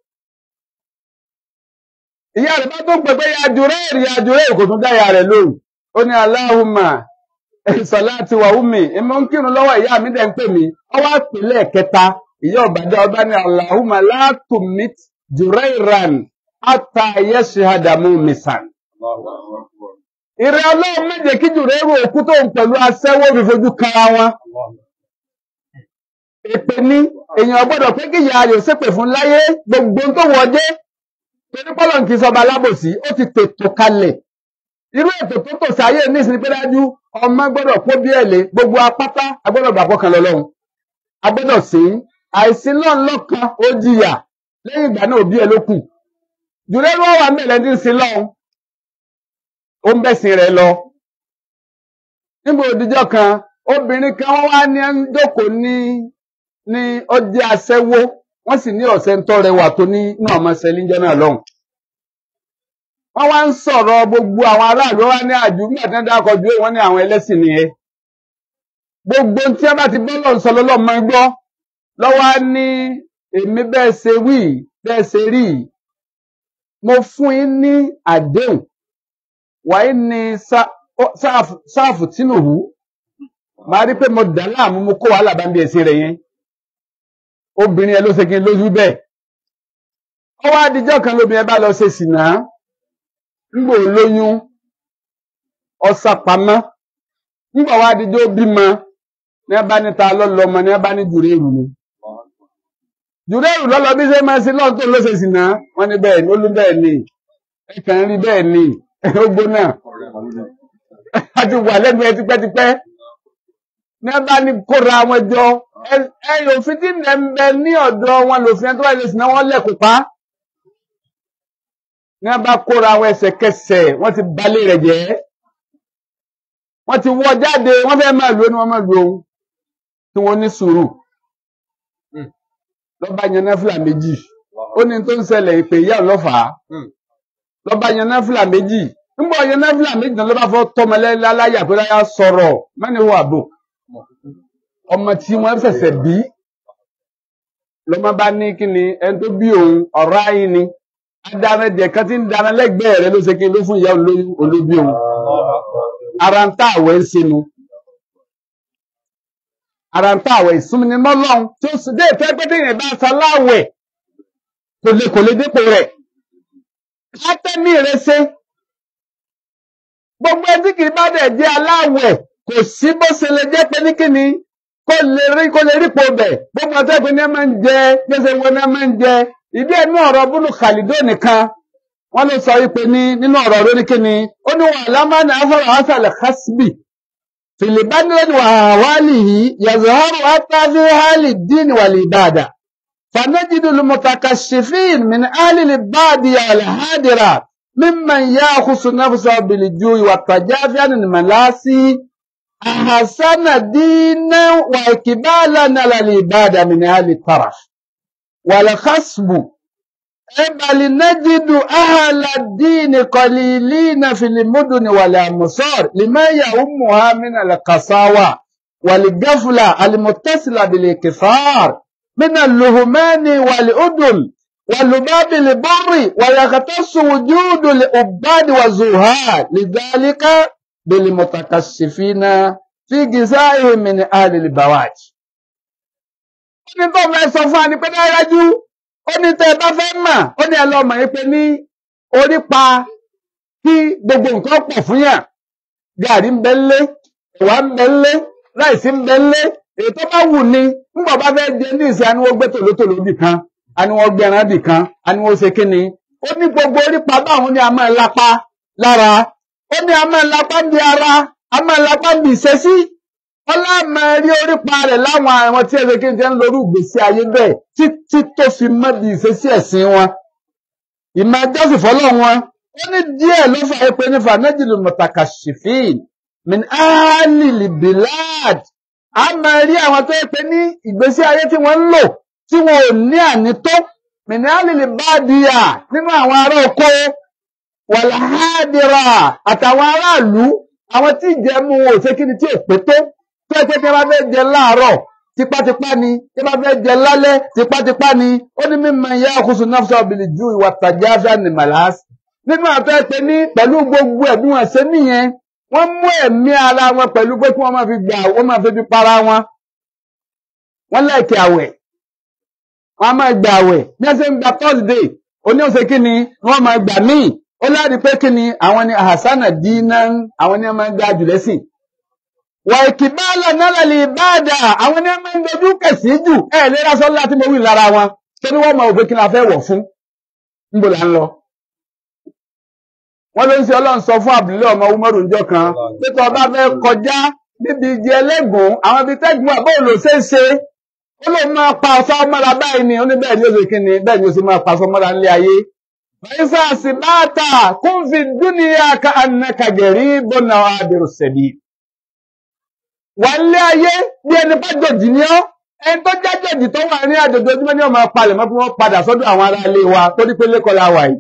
ìyá rẹ̀ bá tún pẹ̀pẹ́ ìyá Jurair kò tún dá ìyá rẹ̀ lóhùn ó ní Allahumma salati wa ummi èmi ń kírun lọ́wọ́ ìyá mi dẹ̀ ń pè mí ó wá pìlẹ̀ kẹta ìyá ọ̀bàdá ọba ní Allahumma la tumit Jurairan hatta yashhada mumisan ìrẹ́ Ọlọ́run méje kí Jùrẹ́rù òkú tó ń pẹ̀lú aṣẹ́wó fi fojú kara wọn èpè ní èèyàn gbọ́dọ̀ pé kí ìyá rẹ̀ ṣépè fún láyé gbogbo tó wọdé torí pọ́lọ̀ kì í sọba alábòsí ó ti tètò kalẹ̀ irú ètò tó tò sáyé nísìnyí pé dájú ọmọ gbọ́dọ̀ kó bí ẹ̀lẹ́ gbogbo apáta agbọ́dọ̀ gbàgbọ́ kan lọ́lọ́run agbọ́dọ̀ sí àìsí lọ́n lọ́kan ó jìyà lẹ́yìn ìgbà náà òbí ẹ̀ ló kù Jùrẹ́rù wà mẹ́lẹ̀ ní sí lọ́hun ó ń bẹ́sìn rẹ̀ lọ níbo òdìjọ́ kan obìnrin kan wọ́n wá ní jókòó ní ọjọ́ aṣẹ́wó wọ́n sì ní ọ̀sẹ̀ ń tọrẹ wà tó ní náà ọmọ ṣẹlíńjẹ́ náà lọ́hùn wọ́n wá ń sọ̀rọ̀ gbogbo àwọn aráàlú wá ní àjù nígbà tí wọ́n dákọ̀ ju wọ́n ní àwọn ẹlẹ́sìn nìyẹn gbogbo tí a bá ti bọ́lọ̀ ń sọ lọ́lọ́ máa gbọ́ lọ́wọ́ ní èmi bẹ́ẹ̀ ṣe wí bẹ́ẹ̀ ṣe rí mo fún yín ní àdéhùn wàá ní sáàfù tínúhù máa rí pé mo dà láàmú mo kó wàhálà bá ń bí ẹ̀sìn rẹ̀ yẹn obìnrin ẹ ló ṣe kí n lójú bẹ́ẹ̀ ó wá dijọ́ kan lóbìnrin bá lọ ṣe sìnà ńgbò lóyún ọ̀sàpamọ́ ńgbà wá dijọ́ bímọ ní ẹ bá níta lọ́lọ́mọ ní ẹ bá ní jùrẹ́rù ni jùrẹ́rù lọ́lọ́ bí ṣe máa ṣe lọ́n tó ló ṣe sìnà wọ́n ní bẹ́ẹ̀ ni ó lú bẹ́ẹ̀ ni ẹ̀kàn rí bẹ́ẹ̀ ni ó gbóná a ti wà lẹ́nu ẹ tipẹ́tipẹ́ ní ẹ bá ní kóra wọn jọ ẹ̀yìn òfin tí ń bẹ ní ọ̀dọ̀ wọn lòfin tó wà lè sìnà wọn lẹ́kùn pa ní a bá kóra àwọn ẹsẹ̀kẹsẹ̀ wọ́n ti balẹ̀ rẹ̀ jẹ́ wọ́n ti wọ́ jáde wọ́n fẹ́ máa lò ó ní wọ́n máa lò ó tí wọ́n ní sùúrù lọ́ba yan náfìlà méjì ó ní tó ń ṣẹlẹ̀ ìpè ìyá ọlọ́fàá lọ́ba yan náfìlà méjì nígbà yan náfìlà méjì náà lọ́ba fọ́ tọmọlẹ́lá láyà pé láyà sọ̀rọ̀ mẹ́ni wà bò ọmọ tí wọ́n ṣẹ̀ṣẹ̀ bí lọ́mọ bá ní kí ni ẹni tó bí òun ọ̀rọ̀ ayé ni adára díẹ̀ kan tí ń dára lẹ́gbẹ̀ẹ́ rẹ̀ ló ṣe kí ló fún ìyá olóbí òun ara ń tá àwẹ̀ ń sinú ara ń tá àwẹ̀ ìsúnmí mọ́lọ́run tí ó sì dé ìfẹ́ pé téèyàn bá sa láwẹ̀ kò lè dépò rẹ̀ látẹ́mí rẹ̀ ṣe gbogbo ẹtí kì í bá dẹ̀ jẹ́ aláwẹ̀ kò sí bó ṣe lè jẹ́ pé ní kíni kó lè rípo bẹ̀ gbogbo ọtọ́ ìpín ní ẹ máa ń jẹ gbèsè wọn ní ẹ máa ń jẹ ìdí ẹnu ọ̀rọ̀ búlù kàlídó nìkan wọ́n lè sọ wípé nínú ọ̀rọ̀ lórí kíni ó ní wà lámánà afọ́rọ̀ asàlẹ̀ hasbi fìlìbánilẹ́ni wà wálì yìí yàzọ̀hárù átàfí hálì dín wà lè bàdà fanajidu lumutakashifin min alil badi alhadira mimman yakhusu nafsa bil ju'i wa tajafi an malasi ahsana dinan wa ikbalan ala al ibada min ahli taraf والخصب بل نجد أهل الدين قليلين في المدن والأمصار لما يهمها من القساوة والغفلة المتصلة بالكفار من اللهمان والأدل واللباب البر ويختص وجود العباد والزهاد لذلك بالمتكشفين في جزائهم من أهل البواج ó ní tó fẹ́ sọ fún àní pé dárájú ó ní tẹ́ ẹ bá fẹ́ mọ̀ ó ní ẹ lọ mọ̀ yín pé ní orí pa kí gbogbo nǹkan pọ̀ fún yàn gàrí ń bẹ ńlé ẹ̀wà ń bẹ ńlé ráìsì ń bẹ ńlé èyí tó bá wù ní nígbà bá fẹ́ jẹ ní ìsìn àníwọ́ gbé tòlótòló bì kan àníwọ́ gbé ẹran bì kan àníwọ́ ṣe kíni ó ní gbogbo orí pa báwọn ní a máa lápá lára ó ní a máa lápá ń di ara a máa lápá ń di ìṣesí ọlá máa rí orípa rẹ̀ láwọn àwọn tí ẹsẹ̀ kí n jẹ́ ń lórí ìgbésí ayé bẹ́ẹ̀ títí tó fi mọ́ di ìṣesí ẹ̀sìn wọn ìmọ̀ ẹjọ́sìn fọ́lọ́ wọn ó ní díẹ̀ ló fà é pé ní fanajilu mutakashifin min alil bilad a máa rí àwọn tó yẹ pé ní ìgbésí ayé tí wọ́n ń lò tí wọn ò ní ànító min alil badiya nínú àwọn ará oko wàlhádìrà àtàwọn aráàlú àwọn tí ìjẹmú wọn ò ṣe kí ni tí ò pé tó pẹ́ẹ́pẹ́ tí wọ́n bá fẹ́ jẹ láàárọ̀ tipátipá ni tí wọ́n bá fẹ́ jẹ lálẹ́ tipátipá ni ó ní mímọ ìyá àkóso náfṣà òbílì ju ìwà tàjáfíà ní màláàsì nínú àfẹ́pẹ́ ní pẹ̀lú gbogbo ẹ̀bùn ẹ̀ṣẹ́ nìyẹn wọ́n mú ẹ̀mí ara wọn pẹ̀lú pé kí wọ́n máa fi gbà wọ́n máa fi bí para wọn wọ́n lẹ́ẹ̀kẹ́ àwẹ̀ wọ́n máa gbà àwẹ̀ bí wọ́n ṣe ń gba Thursday oní ọ̀sẹ̀ kí ni wọ́n máa gbà míì ó láti pé kí ni àwọn ni àhásánà dínà àwọn ni wọ́n máa ń gbà jù lẹ́sìn wà ìkìbálà náà lè báàdà àwọn ní ọmọ ìdojú kẹsì jù lè rásọ láti mọ̀ wí lára wọn tó ní wọ́n mọ̀ òfin kí la fẹ́ wọ̀ fún níbo là ń lọ. wọ́n ló ń ṣe ọlọ́run sọ fún Abdullahi ọmọ Umaru ńjọ́ kan pé tó bá fẹ́ kọjá níbi igi ẹlẹ́gùn àwọn ibi tẹ́gùn àbọ̀ ló ṣe é ṣe ó ló máa pa ọ̀sá ọmọra báyìí ni ó ní bẹ́ẹ̀ ni ó ṣe kí ni bẹ́ẹ̀ ni ó sì máa pa ọ̀sá ọmọra ńlẹ̀ ayé. fàyíṣà sì báàtà kún fi dúnìyà ká ànàkàgẹ̀rí bọ́nà àbẹ̀rù sẹ̀bí wà nílé ayé bí ẹni bá jòjì ní ọ́ ẹni tó jẹ́ jòjì tó wà ní àjòjì ojúmọ́ ní ọmọ palẹ̀ mọ́ fún wọn padà sọ́dọ̀ àwọn ará ilé wa tó ní pé lẹ́kọ̀ọ́ la wà yìí.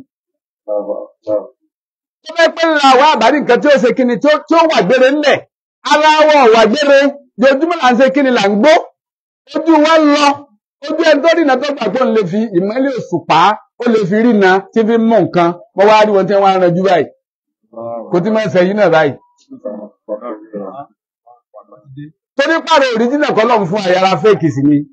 tó fẹ́ pé ńlá wa àbárí nǹkan tí ó ṣe kíni tí ó wà gbére ńlẹ̀ ara wọn wà gbére jojúmọ́ là ń ṣe kí ni là ń gbó ojú wa lọ ojú ẹni tó rìnà tó gbàgbọ́ ń lè fi ìmọ́lẹ̀ òṣùpá ó lè fi rìnà tí fi mú nǹkan mo wá rí wọn tí wọ́n á ranjú báyìí kò tí máa ń sẹ́yìn náà báyìí. torí pàrọ̀ òríjìnà kọ́ lọ́n fún àyàrá fẹ́ẹ̀kì sí ni.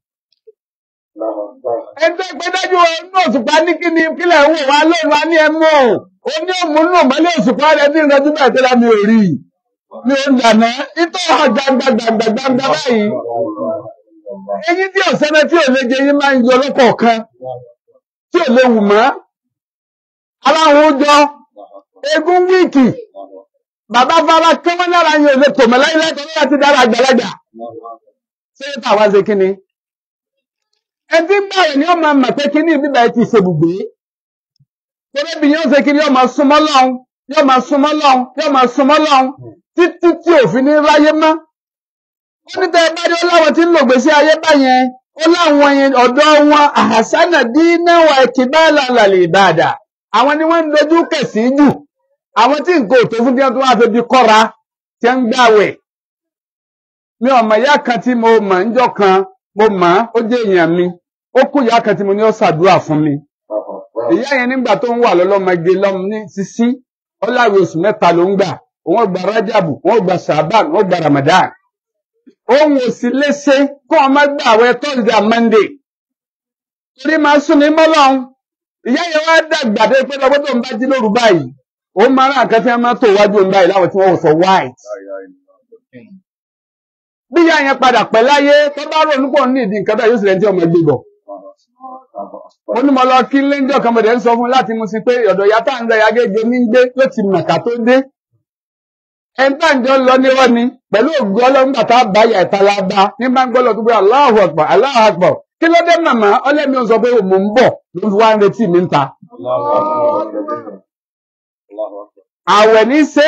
ẹgbẹ́ ìgbẹ́dájú inú òṣùpá ní kí ni kílẹ̀ ń wò wá lóòrùn wá ní ẹmú ó ní òmùnú ìmọ́lẹ̀ òṣùpá rẹ̀ ní ìrẹ́jú báyìí tẹ́lá mi ò rí i. mi ò dànà ìtọ́ hàn gbangba báyìí. eyín tí ọ̀sẹ́nẹ́ tí ò lè jẹ yín máa ń yọ lọ́kọ̀ọ̀kan tí ò lè wù mọ́. aláwọn jọ egun wíìkì bàbá fara kẹ́wọ́n lára yẹn ò lè tòmọ̀ láyé lẹ́tọ̀ọ́ láti dára àgbàlagbà. ṣé táwa ṣe kí ni? ẹtí báyìí ni ó máa mọ̀ pé kí ní bíbá ẹ ti ṣe bùgbé. tẹ́lẹ̀bì yóò ṣe kí ni yóò máa súnmọ́ lọ́hùn yóò máa súnmọ́ lọ́hùn yóò máa súnmọ́ lọ́hùn títí tí òfin ní ráyé mọ́. ó ní tẹ́ ẹ bá dé ó láwọn tí ń lò gbèsè ayé báyẹn ó láwọn ọ̀dọ́ wọn àhásánà dínà wà ìkìbálà làlẹ̀ ìbàdà àwọn ni wọ́n ń dojú kẹ̀sí jù àwọn tí nǹkan ò tó fún tí wọ́n tó wá fi bí kọ́ra tí ń gbàwẹ̀. mi ò mọ̀ ìyá kan tí mo mọ̀ níjọ́ kan mo mọ̀ ó jẹ́ èèyàn mi ó kú ìyá kan tí mo ní ó ṣàdúrà fún mi. ìyá yẹn nígbà tó ń wà lọ́lọ́mọge lọ́mọ ní sísí ó láwẹ̀ oṣù 3 ló ń gbà òun gba rájàbù òun gba sàbán òun gba ramadan òun ò sì léṣe kó ọmọ gbà àwẹ̀ Thursday and Monday torí máa sún ní mọ́lọ́hún. ìyá yẹn wá dàgbà dé pé lọ́gbọ́n tó ń bá jí lóru báyìí ó máa rán àkàtì ẹ̀ máa tó wájú ń báyìí láwọn tí wọ́n sọ white. bí ìyá yẹn padà pẹ́ láyé tó bá rò nípò ní ìdí nǹkan bẹ́ẹ̀ yóò sì rẹ̀ ń tí ọmọ ẹgbẹ́ bọ̀. ó ní mo lọ kí lẹ́jọ́ kan mọ̀dẹ́ ń sọ fún láti mú sí pé ọ̀dọ̀ ìyá tá à ń rẹ̀ agége ní gbé ló ti mọ̀ká tó dé. ẹni tá à ń jọ lọ nírọ́ ni pẹ̀lú ògùn ọlọ́run bàtà báyà ìta la bá ní bá ń gbọ́ lọ tó pé Allahu Akbar Allahu Akbar kí ló dé màmá ọlẹ́mi ò sọ pé mò ń bọ̀ ló fi wá ń retí mi ń ta. àwẹ̀ ní ṣe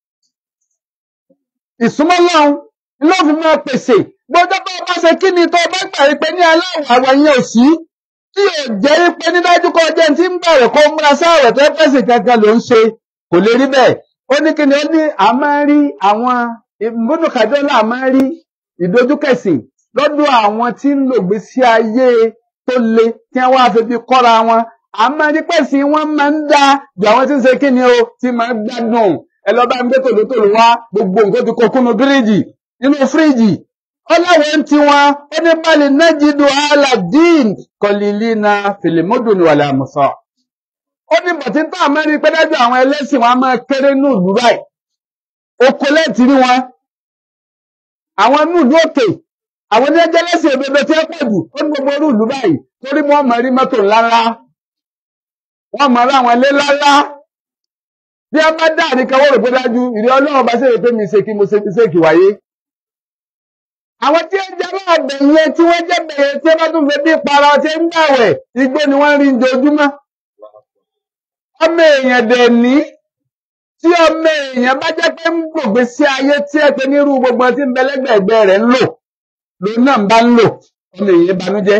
ìsúnmọ́ lọ́hùn ló fi máa pèsè gbọ́dọ̀ bá bá ṣe kí ni tó bá gbà pé ní aláwọ̀ àwọ̀ yẹn ò sí tí ò jẹ́ pé ní dájú kọ́ jẹ́ tí ń bẹ̀rẹ̀ kó múra sáwẹ̀ tó pèsè kankan ló ń ṣe kò lè rí bẹ́ẹ̀. ó ní kí ni ó ní a máa rí àwọn ìmúdùkàjọ́ náà máa rí ìdojúkẹ̀sìn lọ́dọ̀ àwọn tí ń lò gbésí ayé tó le tí wọ́n wá fi bí kọ́ra wọn àmọ́ ní pẹ̀sìn wọn máa ń dá ju àwọn tí ń ṣe kí ni o tí máa ń gbádùn ẹ lọ bá ń gbé tòlótòló wá gbogbo nǹkan ti kó kúnnú bíríìjì nínú fíríjì ọlọ́wọ́ ń ti wọn ó ní báyìí nájídù aladín kọlìlínà fìlìmọ́dún wàlẹ̀ àmùsọ̀. ó ní bọ̀tí tá a máa rí pé dájú àwọn ẹlẹ́sìn wọn a máa kéré ní ìlú báyìí oko lẹ́ẹ̀tì rí wọn àwọn ní ìlú òkè àwọn ní ẹjẹ́ lẹ́sìn òdodo tí ó pọ̀ jù ó ní gbogbo orú ìlú báyìí torí wọ́n máa rí mọ́tò ńláńlá wọ́n máa rí àwọn ilé ńláńlá bí a bá dá àríkà wọ́n rò pé dájú ìrẹ́ ọlọ́run bá ṣe rè pé mi ṣe kí mo ṣe kí wáyé. àwọn tí ó jẹ́ láàbẹ̀ yẹn tí wọ́n jẹ́ bẹ̀yẹ tí ó bá tún fẹ́ bí para tí ń gbàwẹ̀ igbó ni wọ́n rí ojoojúmọ́. ọmọ èèyàn dẹ̀ ní tí ọmọ èèyàn bá jẹ́ pé ń gbògbé sí ayé tí ẹ pé nírú gbogbo tí ń bẹ lẹ́gbẹ̀ẹ́gbẹ́ rẹ̀ ń lò lòun náà bá ń lò ọmọ èèyàn banújẹ́.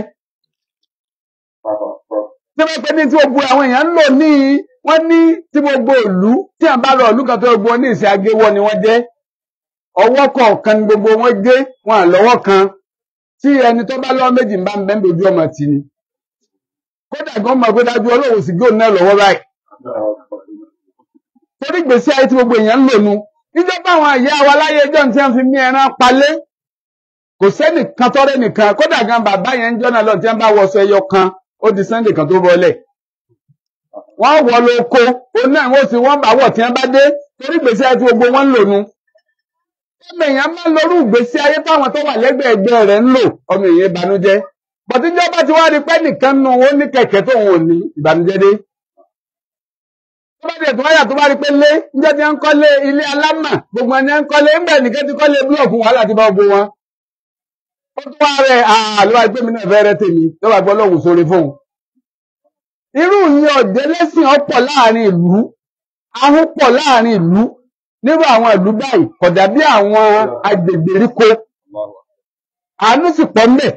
tí wọ́n pẹ́ ní tí gbogbo àwọn èèyàn ń lò ní wọ́n ní tí gbogbo ìlú tí à ń bá lọ ìlú kan tó gbogbo ní ìsìn agéwọ́ ni wọ́n jẹ́ ọwọ́ kọ̀ọ̀kan ni gbogbo wọn gé wọn àlọ́wọ́ kan tí ẹni tó bá lọ́wọ́ méjì ń bá ń bẹ́ ń dojú ọmọ tì ní. kódà gan mọ̀ pé dájú ọlọ́run sì gé òun náà lọ́wọ́ báyìí. torí gbèsè ayé tí gbogbo èèyàn ń lò nu níjọba àwọn àyà wa láyé ẹjọ́ tí wọ́n fi mí ẹran palé kò sẹ́nìkan tọ́rẹ́ nìkan kódà gan bàbá yẹn ń jọ́nà lọ tí wọ́n bá wọṣọ ẹyọ kan ó di Sunday kan tó bọ́lẹ̀. wọ́n wọ̀ lóko òun náà wọ́n sì wọ́n bá wọ̀ tí wọ́n bá dé torí gbèsè ayé tí gbogbo wọn ń lò nu. ọmọ èèyàn máa ń lorú ìgbésí ayé táwọn tó wà lẹ́gbẹ̀ẹ́gbẹ́ rẹ̀ ń lò ọmọ èèyàn ìbànújẹ́ bọ̀tíjọba ti wá rí pé nìkan nù ó ní kẹ̀kẹ́ tó wọn ò ní ìbànújẹ́ dé. tó bá dé tó wáyà tó bá rí pé lé níjọ́ tí wọ́n ń kọ́lé ilé alámà gbogbo ẹni ń kọ́lé ń bẹ̀ nìkan ti kọ́lé búlọ̀kù wàhálà ti bá gbogbo wọn. ó tún wá rẹ̀ àlọ́ àgbẹ̀ mi náà fẹ́rẹ́ tèmi tó bá gbọ́ lọ́hùn sórí fóun. irú ìyẹn ọ̀dẹ́ lẹ́sìn ọ̀pọ̀ láàrin ìlú ahùn pọ̀ láàrin ìlú nírú àwọn ìlú báyìí kò dàbí àwọn agbègbè ríko àánú sì pọ̀ ńbẹ̀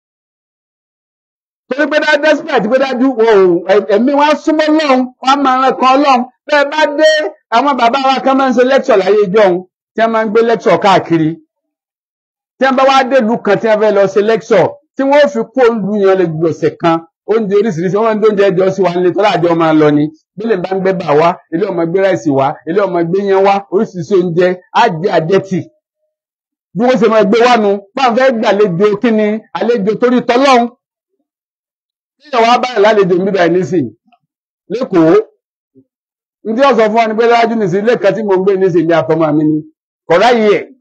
torí pé dájú despite pé dájú ẹ̀mí wọn súnmọ́ lọ́hùn wọn máa ràn kan lọ́hùn bẹ́ẹ̀ bá dé àwọn bàbá wa kan máa ń ṣe lecture láyé ìjọ́un tí wọ́n máa ń gbé lecture káàkiri tí wọ́n bá wá dé ìlú kan tí wọ́n fẹ́ lọ ṣe lecture tí wọ́n fi kó lu yẹn lè gbọ̀sẹ̀ kan oúnjẹ oríṣiríṣi wọ́n máa ń dóúnjẹ ẹjọ́ sí wa nílé tọ́lá àjọ máa lọ ni bílẹ̀ bá ń gbé bà wá ilé ọmọ gbé ráìsì wá ilé ọmọ gbé yẹn wá oríṣiríṣi oúnjẹ àjẹtì bí wọ́n ṣe máa gbé wá nu báwọn fẹ́ gbàlejò kíni àlejò torí tọ́lọ́hún níyàwó abáyọ̀ lálejò ń bíbá ẹ̀ nísìnyí lẹ́kọ̀ọ́ ndí ọ̀sọ̀ fún wa ni pé lájú nìsí ilé kan tí mo ń gbé nísìnyí ní àtọmọ mi ni kọ̀ọ̀rá yìí ẹ̀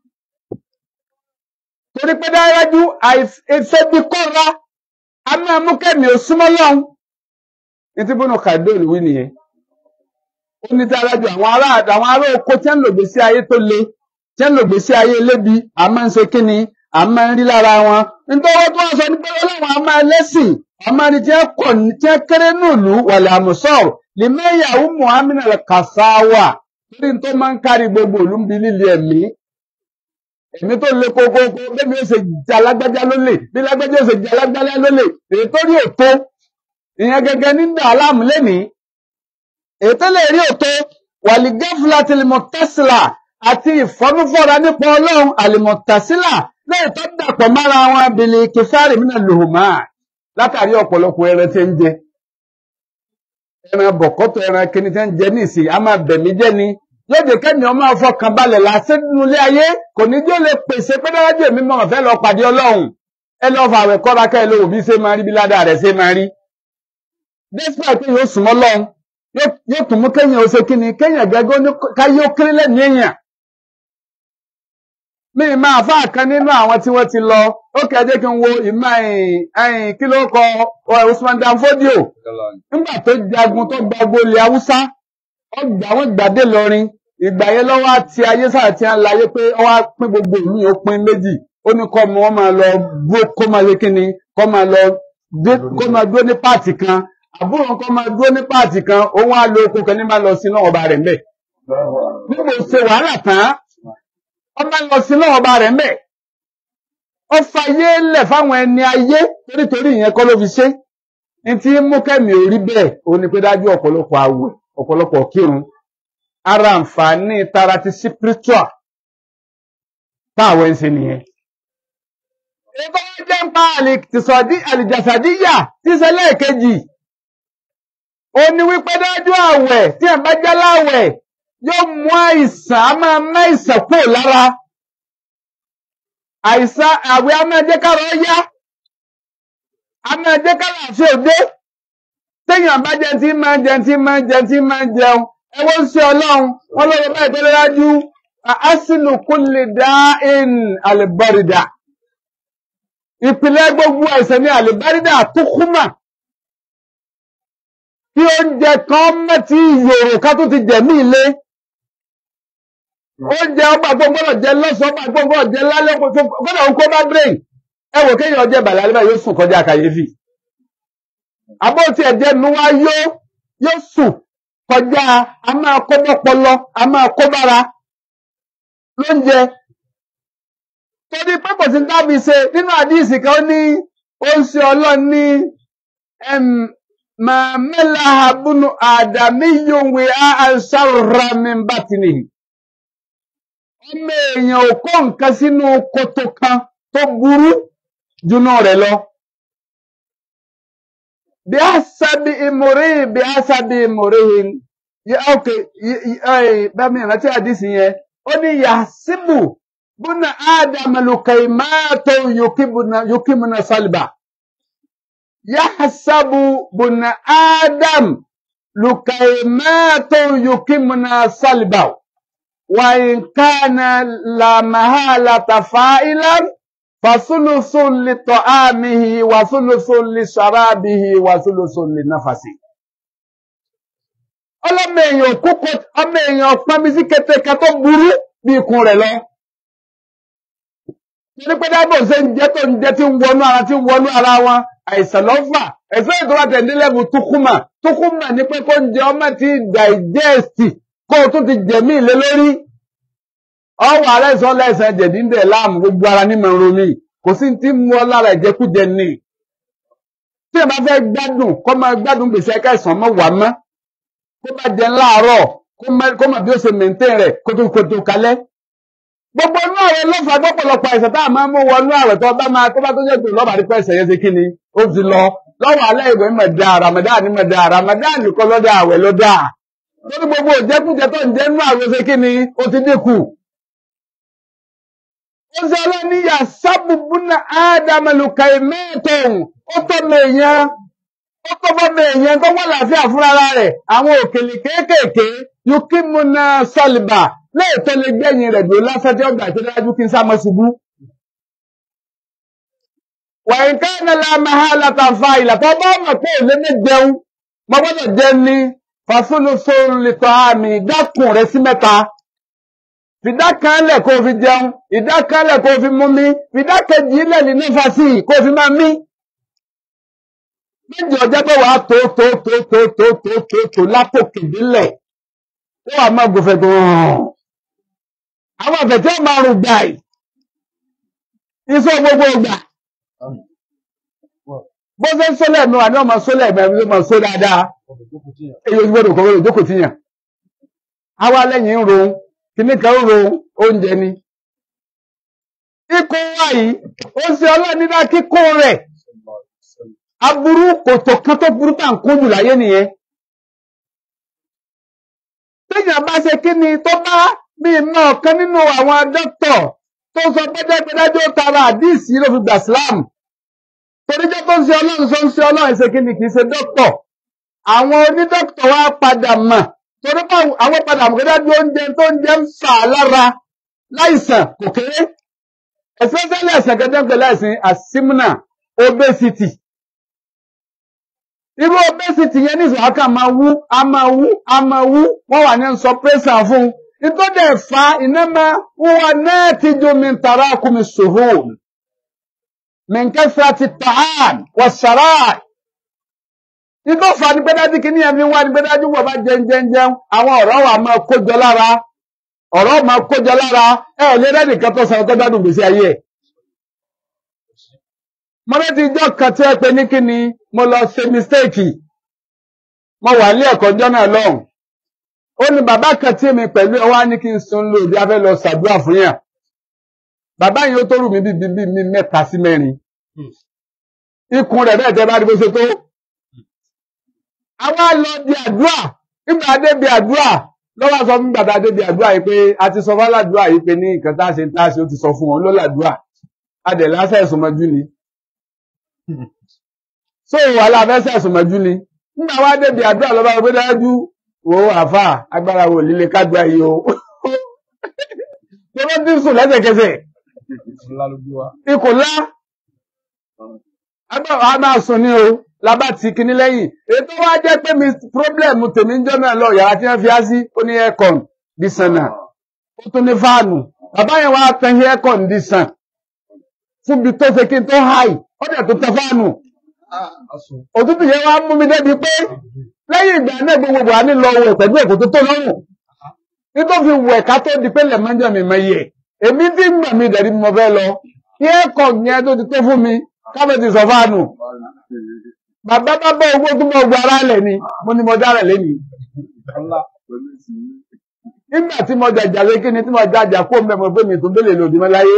torí pé dájú àìfẹ́bí kọ́ra a máa mú kẹ́mi ò súnmọ́ lọ́hún ní tí bọ́nà kàdóòlù wí nìyẹn ó ní dájú àwọn ará oko tí ń lògbé sí ayé tó le tí ń lògbé sí ayé lébi a máa ń ṣe kíni a máa ń rí lára wọn nítorí tó wọ́n sọ ní pé ọlọ́run a máa lẹ́sìn a máa ní tí ń kéré nùlù wàlẹ̀ àmùsọ̀rọ̀ lè mẹ́yàwó muhammed al-kasawa torí tó máa ń kárí gbogbo ìlú ń bi líle ẹ̀mí tó le kókókó bẹ́ẹ̀ bí ó ṣe jà lágbájá lólè bí lágbájá ó ṣe jà lágbájá lólè èyí tó rí òtó ìyẹn gẹ́gẹ́ nígbà aláàmú lẹ́nìí èyí tó lè rí òtó wàlígẹ́fúlà tìlìmọ̀tẹ́sílà àti ìfọ́núfọ́ra nípa ọlọ́run àlìmọ̀tẹ́sílà lẹ́yìn tó dàpọ̀ mára wọn abìlì kìfárì mí náà lòhùnmá látàrí ọ̀pọ̀lọpọ̀ ẹran tí ń jẹ ẹran bọ̀kọ́tọ̀ ẹran kíní tí ń jẹ ní ìsìn a máa bẹ̀mí jẹ́ ni lóde kẹ́ni ọmọ afọkàn balẹ̀ lásán nínú ilé ayé kò ní jó lè pèsè pé dáwájú èmi mọ̀ fẹ́ lọ pàdé ọlọ́run ẹ lọ fà àwẹ̀ kọ́ra ká ẹ lówó bí ṣe máa rí bí ládàá rẹ̀ ṣe máa rí. despite pé yóò súnmọ́ lọ́hún yóò tún mú kéèyàn ó ṣe kí ni kéèyàn gẹ́gẹ́ káyé ó kéré lẹ́nu èèyàn. mi máa fà kan nínú àwọn tí wọ́n ti lọ ó kẹ́ jẹ́ kí n wo ìmọ̀ kí ló kọ Usman Dan Fodio nígbà tó jagun tó gbàgbó ilẹ̀ Haúsá wọ́n gbàdé lọrin ìgbà yẹn lọ́wọ́ àti ayé sáà tí a ń láyé pé wọ́n á pín gbogbo ìlú yẹn ó pín méjì ó ní kọ́ wọ́n máa lọ dúró kó máa ṣe kíni kó máa dúró ní páàtì kan àbúrò kó máa dúró ní páàtì kan òun á lo oko kan ní máa lọ sí náà ọba rẹ̀ mbẹ̀. níbo ṣe wàhálà tán wọ́n máa lọ sí náà ọba rẹ̀ mbẹ̀. ó fayé lẹ̀ fáwọn ẹni ayé torítorí ìyẹn kọ́ ló fi ṣe. ní tí mú kẹ́mi ò rí bẹ́ẹ̀ ó ní pé dájú ọ̀pọ̀lọpọ̀ àwẹ̀ ọ̀pọ̀lọpọ̀ kírun ara àǹfààní tara ti spiritual táwọn ń ṣe nìyẹn. ìbá jẹ́ ń pa àlìjàsàdíyà tí ṣe lẹ́ẹ̀kejì ó ní wípé dájú àwẹ̀ tí ẹ̀ bá jẹ́ láwẹ̀ yóò mú àìsàn a máa má àìsàn kúrò lára àìsàn àwẹ̀ a máa jẹ́ kára yá a máa jẹ́ kára àfi òde téèyàn bá jẹun tí máa jẹun ẹwọ́ ń ṣe ọlọ́run wọ́n lọ́wọ́ báyìí tó lọ́dájú asinu kulli da'in alìbọ́rìdà ìpìlẹ̀ gbogbo àìsàn ní alìbọ́rìdà tó kúmà tí oúnjẹ kan mẹ́tí yòrò ká tó ti jẹ̀mí ilé oúnjẹ ọgbà gbọ́gbọ́dọ̀ jẹ lọ́sàn ọgbà gbọ́gbọ́dọ̀ jẹ lálẹ́ gbọ́dọ̀ ń kó bá brain ẹwọ̀ kéèyàn jẹ bàlá lẹ́bàá yóò sùn kọjá kàyéfì àbótí ẹ̀jẹ̀ nu wá yóò sùn kọjá a máa kó bọ́pọlọ a máa kó bára lóúnjẹ torí pẹ́pọ̀ sí dábì ṣe nínú àdíìsì kan ní ó ń ṣe ọlọ́run ní màmílà àbúnú àdàmíyòwé àṣàrà mìbátìnì ọmọ èèyàn ò kó nǹkan sínú kòtò kan tó burú jùnú rẹ̀ lọ bí asabi ìmòrìhìn bá mi rántí àdíìsì yẹn ó ní yàsíbù buna adam lukaimato yukimuna salba yahsabu buna adam lukaimato yukimuna salba wa in kana la mahalata fa'ilan fasulusun li ta'amihi wa sulusun li sharabihi wa sulusun li nafasi ọlọ́mọ èèyàn kúkọ ọmọ èèyàn pàmí sí kẹtẹkẹ tó burú bí ikùn rẹ̀ lọ torí pé dábò ṣe ń jẹ tó ń jẹ tí ń wọnú ara wọn àìsàn lọ́fà ẹ̀sọ́ ìtura tẹ̀ndínlẹ́bù túkúmà ní pé kó ń jẹ ọmọ tí dàìjẹ́ẹ̀sì kó o tún ti jẹ̀mí ilé lórí ọwọ́ aláìsàn láìsàn jẹ̀dí ń dẹ̀ láàmú gbogbo ara ní mọ̀ romi kò sí ti mú ọ lára ìjẹkújẹ ní tí ẹ bá fẹ́ gbádùn kó máa gbádùn gbèsè ẹ̀kẹ́sàn mọ́ wà mọ́ kó bá jẹ láàárọ̀ kó mọ̀ bí ó ṣe mẹ̀ntẹ́ rẹ̀ kó tó kalẹ́ gbogbo inú àwẹ̀ ló fà gbọ́pọ̀lọpọ̀ àìsàn tá a máa mú wọnú àwẹ̀ tó bá tó jẹ́ pé lọ́bàá dípẹ́ ẹ̀sẹ̀ yẹn ṣe kí ni ó ti lọ lọ́wọ́ alẹ́ ìwé mọ̀dá Ramadan ní mọ̀dá Ramadan nìkan lọ́dá àwẹ̀ lọ́dá lórí gbogbo òjẹ́kújẹ tó ń jẹ́ inú àwẹ̀ ṣe kí ni ó ti dínkù. ó ṣe ọlọ́níyà sábùbùnà ádámẹlùkà mẹ́tọ̀ọ̀hún ó tó mẹ́yàn tó wọ́n làáfíà fúnra rẹ̀ àwọn òkèlè kéékèèké yukimuna sọlìbà lẹ́ẹ̀tọ́ lè gbẹ̀yìn rẹ̀ dùn lásán tí ó gbà tó dájú kí n sá mọ́ ṣubú. wàyí káàna la máa látàfà ìlà tó bá mọ̀ pé òlé ní jẹun mo gbọ́dọ̀ jẹ ní fàṣúlùsọ lìtọ́ àmì ìdákùn rẹ̀ sí mẹ́ta. fìdá kan lẹ̀ kó fi jẹun ìdá kan lẹ̀ kó fi mú mi fìdá kejì lẹ̀ ní nífàsí kó fi máa mí. méjì ọjọ́ pé wàá tó lápò kìdílẹ̀ ó wà máa gòfẹ̀ tó hàn. àwọn ọ̀fẹ̀ tí ó máa rùn gbà yìí iṣẹ́ gbogbo ìgbà bó ṣe ń sólẹ̀ mi wà ní ọmọ sólẹ̀ mi ló máa só dáadáa èyí ojú gbọdọ̀ kọ́ gbọdọ̀ jókòó tìyàn àwa lẹ́yìn ń rohun kìíní kan ń rohun oúnjẹ ni ikú wa yìí ó ṣe ọlọ́ọ̀ni dá kíkó rẹ̀ aburú kòtò kan tó burú tà ń kó jù láyé nìyẹn téèyàn bá ṣe kí ni tó bá bí iná ọ̀kan nínú àwọn dókítà tó sọ pẹ́jẹ́pẹ́dájọ́ tara àdíìsì ló fi gbà Islam toríjọ́ tó ń ṣe ọlọ́run ṣe kí ni kì í ṣe dókítà àwọn onídókítà wa padà mọ̀ torí pé àwọn padà mọ̀ dájú oúnjẹ tó ń jẹ́ ń fà á lára láìsàn kò kéré especially ẹ̀sìn kẹ́tẹ́ǹkẹ́ láìsìn àsímúnà obesity irú obesity yẹn nísìnyí aka máa wú wọ́n wà ní sọ pẹ́sàn fún un nítorí ẹ̀fà ìnáma wọ́n náà ti jó mi tàrà kùmí sòhún min kasrati ta'am was-sara nítorí fà ní pẹ́dájú kí ní ẹ̀mí wá ní pẹ́dájú wọ́n bá jẹun àwọn ọ̀rọ̀ wà máa kójọ lára ẹ̀ lé rẹ́ nìkan tó sọ̀rọ̀ tó gbádùn gbèsè ayé ẹ̀. mọ́lẹ́ ti jọ́ kan tí ẹ pé ní kí ni mo lọ ṣe mistake mo wà ní ẹ̀kọ́ ọjọ́ náà lọ́hùn ó ní bàbá kan tí mi pẹ̀lú ẹ wá ní kí n sun lòdì afẹ́ lọ ṣàdúrà fún yàn bàbá yìí ó tó rù mí bí mẹ́ta sí mẹ́rin ikùn rẹ̀ bẹ́ẹ̀ tẹ́ bá rí bó ṣe tó àwa lọ di àdúrà nígbà dé bí àdúrà lọ́wọ́ sọ fún bàbá dé bí àdúrà yìí pé a ti sọ fún aládùúrà yìí pé ní nǹkan tá a ṣe ó ti sọ fún wọn ló ládùúrà adẹ̀ lásẹ̀ ìsúnmọ́jú ni so wàhálà fẹsẹ̀ ìsúnmọ́jú ni nígbà wá dé bí àdúrà lọ́wọ́ sọ pé dájú wo àfà agbára wo líle kájúà yìí o tó ló dín sùn lẹ́sẹ̀kẹsẹ̀ ikùn lá agbára máa sùn ní o labá ti kíní lẹ́yìn ètò wá jẹ́ pé mi problem tèmi ń jọ́nà lọ yàrá tí wọ́n fi á sí ó ní air conditioner ó tún ní fáànù bàbá yẹn wá tẹ air conditioner fúnbi tó ṣe kí n tó háì ó dẹ̀ tó tẹ fáànù òtútù yẹn wá mú mi débi pé lẹ́yìn ìgbà náà gbogbo àní lọ wẹ̀ pẹ̀lú ẹ̀kọ́ tó tó lọ́rùn nítorí wẹ̀ ká tó di pé lẹ́mọ́jọ́ mi mọ iye èmi tí ń gbà mí dẹ̀rí mo fẹ́ lọ air con yẹn tó ti tó fún mi káfẹ́ ti sọ fáànù bàbá bá bọ́ owó tó bọ́ gbọ́ ara lẹ̀ ni mo ní mo dára lẹ́nu nígbà tí mo jàjà lé kí ni tí mo jàjà kó mẹ́mọ̀ pé mi tó délé lòdì mọ́ láyé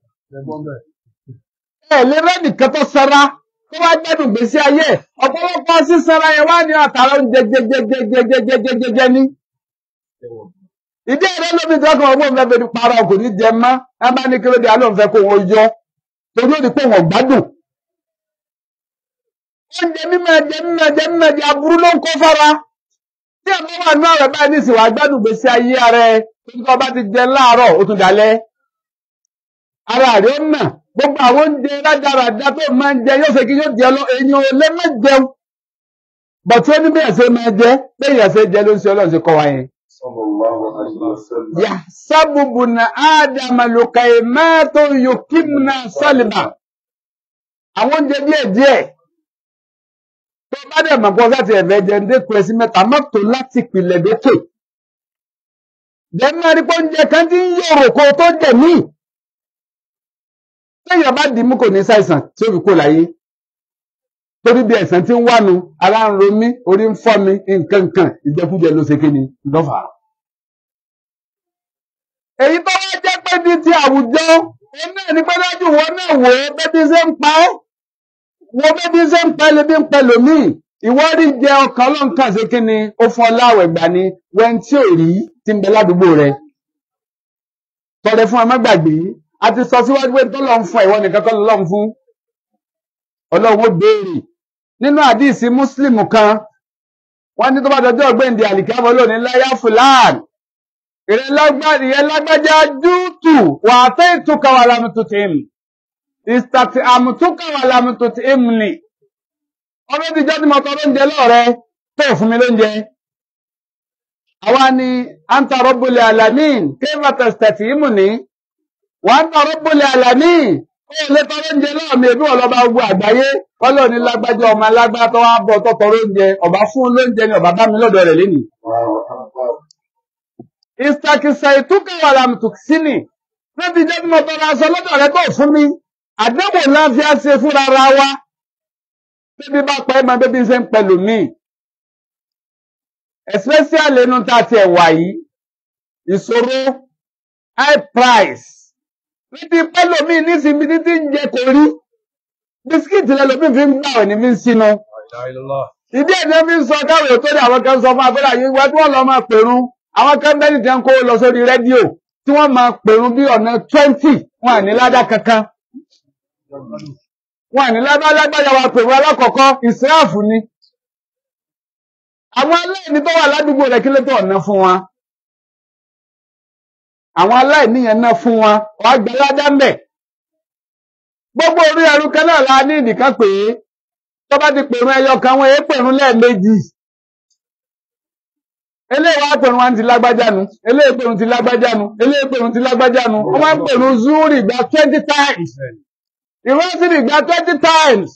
ẹ̀ lé rẹ́nì kan tó sára tó wá gbẹ́dùn gbèsè ayé ọ̀pọ̀lọpọ̀ sí sára yẹn wá ní àtàrà oúnjẹ jẹjẹjẹjẹjẹjẹjẹ ní ìdí ẹ̀rọ lóbi tí ọkàn ọgbọ́n fẹ́ fi para ọkùnrin jẹ mọ́ ẹ bá ní kílódé alóhùn fẹ́ kó wọn yọ torí ó di pé wọn gbádùn oúnjẹ mímọ aburú ló ń kó fara tí ẹ bá wà ní ọ̀rẹ́ báyìí ní ìsìnwá gbádùn gbèsè ayé ara ẹ tó ń tọ́ bá ti jẹ láàárọ̀ ó tún dalẹ́ ara rẹ̀ ó nà gbogbo àwọn oúnjẹ rádaràdá tó máa ń jẹ yóò ṣe kí yóò jẹ lọ èèyàn ò lè má jẹun bọ̀tí ó ní bí ẹ̀sẹ̀ máa jẹ bẹ́ẹ̀ ẹ̀sẹ̀ jẹ ló ń ṣe ọlọ́run ṣe kọ́ wa yẹn. yahsabuna ádámà lukaimatun yukimna saliba àwọn oúnjẹ díẹ̀díẹ̀ tó bá dẹ̀ mọ̀ pọ̀ láti ẹ̀fẹ̀ jẹ ń dékun ẹsí mẹ́ta mọ́tò láti pìlẹ̀ dókè jẹ́ máa rí pé oúnjẹ kan tí ń yòrò kó tó jẹ̀ míì lẹ́yìn bá dìímú kò ní ṣàìsàn tí ó fi kó láyé torí bí ẹ̀sán tí ń wánu ara ń ro mí orí ń fọ́ mi nǹkan ìjẹkújẹ ló ṣe kíni lọ́fà. èyí tó wá jẹ́ pé ìkéde ti àwùjọ òun náà ní pẹ́lájú wọn náà wò ó bẹ́bí ṣe ń pa ẹ́ wo bẹ́bí ṣe ń pa ẹlẹ́bí ń pẹ lòmíì ìwọ rí jẹ ọkàn ọlọ́nkàn sí kí ni ó fún ọláwẹ̀ gbà ni wẹ́n tí ò rí ti ń bẹ ládùúgbò rẹ tọrẹ fún ọmọ gbàgbé a ti sọ síwájú pé tó lọ́n fún ìwọ nìkan kọ́ lọ́n fún ọlọ́run ó béèrè nínú àdìsí Muslim kan wọ́n ní tó bá dọjọ́ ọ̀gbẹ́ǹdì àlìkámọ́ lónìí láyá fúlàn ìrẹ́ lágbájá dútù wà tẹ́ ìtúkà wà lámùtútù ìmù ìstàtì àmùtúkà wà lámùtútù ìmù ni ọdún ti jẹ́ tí mo tọrọ oúnjẹ lọ́rẹ́ tó fún mi lóúnjẹ àwa ni anta rabbul alamin kayfa tastati'mu ni wa anta rabbul alamin ó lè tọrọ oúnjẹ lọ́wọ́ mi èbí wọn lọ́ba gbogbo àgbáyé kọ́lọ́ ní lágbájá ọmọ alágbá tó wá bọ̀ tó tọrọ oúnjẹ ọba fún lóúnjẹ ni ọba bá mi lọ́dọ̀ rẹ̀ lénìí. ìsàkìsà ìtúkà wà lámùtùkìsínì níbi jẹ́ tí mo tọrọ aṣọ lọ́dọ̀ rẹ̀ tó fún mi àdébò náà fi á ṣe fúnra ra wa bébí bá pa ẹ́ máa bébí ṣe ń pẹ̀lú mi especially inú tá a ti ẹ̀wà yìí ìṣòro high price níbi pẹ́lú mi nísìnyí títí ń jẹ kò rí bisikíìtì lẹ́lòmíì fi ń gbà ọ̀ ní fi ń sínú ìdí ẹ̀ ní fi ń sọ káwé tó ní àwọn kan sọ fún abẹ́rẹ́ àyè wá tí wọ́n lọ máa pèrún àwọn kan bẹ́ẹ̀ nìkan kó lọ sórí rédíò tí wọ́n máa pèrún bí ọ̀nà 20 wọn à ní ládá kankan wọn à ní ládá lágbájá wa pèrún alákọ̀ọ́kọ́ ìsìráàfù ni àwọn aláìní tó wà ládùúgbò rẹ̀ kí ló tó ọ̀nà fún wọn àwọn aláìní yẹn ná fún wọn wọ́n á gbẹ ládá mbẹ̀ gbogbo orí ẹrú kan náà la ní ìdìkan pé tó bá ti pèrún ẹyọ kan wọn èé pèrún lẹ́ẹ̀mejì eléyìí wá pèrún wa ti lágbájá nu eléyìí pèrún ti lágbájá nu eléyìí pèrún ti lágbájá nu wọ́n máa ń pèrún zúrì gba 20 times ìrọ́sìrì gba 20 times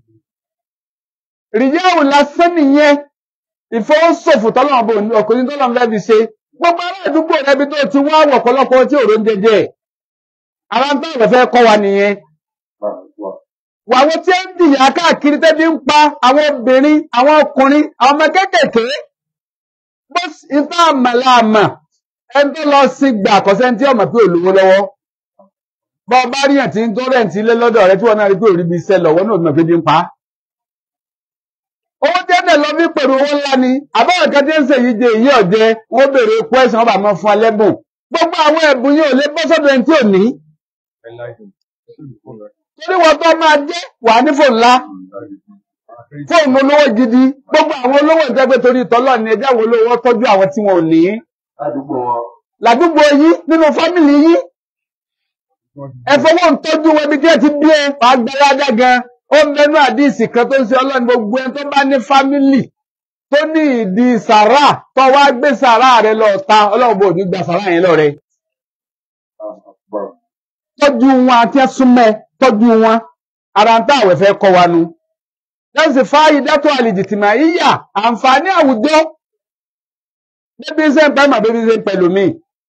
rìyáwó lásán nìyẹn ìfowósòfò tọ́lọ́mọ bò ọkùnrin tọ́lọ́mọ fẹ́ fi ṣe gbogbo ará àdúgbò rẹbi tó ti wá wọ̀ pọ̀lọpọ̀ tí òró ń jẹjẹ ara ń táwọn fẹ́ kọ́ wa nìyẹn wàwọn tí ń dìyà káàkiri tẹ́bí ń pa àwọn obìnrin àwọn ọkùnrin àwọn ọmọ kéékèèké bó ìta àmàlà àmà ẹni tó lọ sí gbà àkọsẹ́ tí ọmọ pé olówó lọ́wọ́ bọ́ bá ríyàn tí ń tó rẹ̀ tí lé lọ́dọ̀ rẹ tí wọ́n náà rí pé òrí bí iṣẹ́ lọ́wọ́ náà mọ̀ pé bí ń pa owó tí ẹ̀dẹ̀ lọ bí pẹ̀lú owó ńlá ni àbáwọn kan tí ń ṣe yìí jẹ èyí ọ̀jẹ́ wọ́n béèrè epo ẹ̀sìn wọn bá mọ́ fún alẹ́bùn gbogbo àwọn ẹ̀bùn yìí ò lè bọ́ sọ́dọ̀ ẹni tí ò ní torí wọ́n tó máa jẹ́ wà ní fóònù ńlá fóònù olówó gidi gbogbo àwọn olówó ìjẹ́gbẹ́ torí ìtọ́lọ́ ni ẹjẹ́ àwọn olówó tọ́jú àwọn tí wọn ò ní ládùúgbò yìí nínú fámìlì yìí ẹ̀fọwọ́ ń tọ́jú wọn bí díẹ̀ ti bí ẹ wàá gbẹ́rẹ́dá gan ó mẹ́nu àdíìsì kan tó ń ṣe ọlọ́run gbogbo ẹni tó bá ní fámìlì tó ní ìdí sàrà tó wá gbé sàrà rẹ lọ ta ọlọ́run bò ní gba sàrà yẹn lọ rẹ tọ́jú wọn àti ẹ̀sùnmẹ́ tọ́jú wọn ara ń táwẹ̀ fẹ́ kọ́ wa nu lẹ́sìn fáyì dátọ̀ àlìjìtìmọ̀ yíyà àǹfààní àwùjọ bébí ṣe ń pẹ́ mà bébí ṣe ń pẹ̀lú mi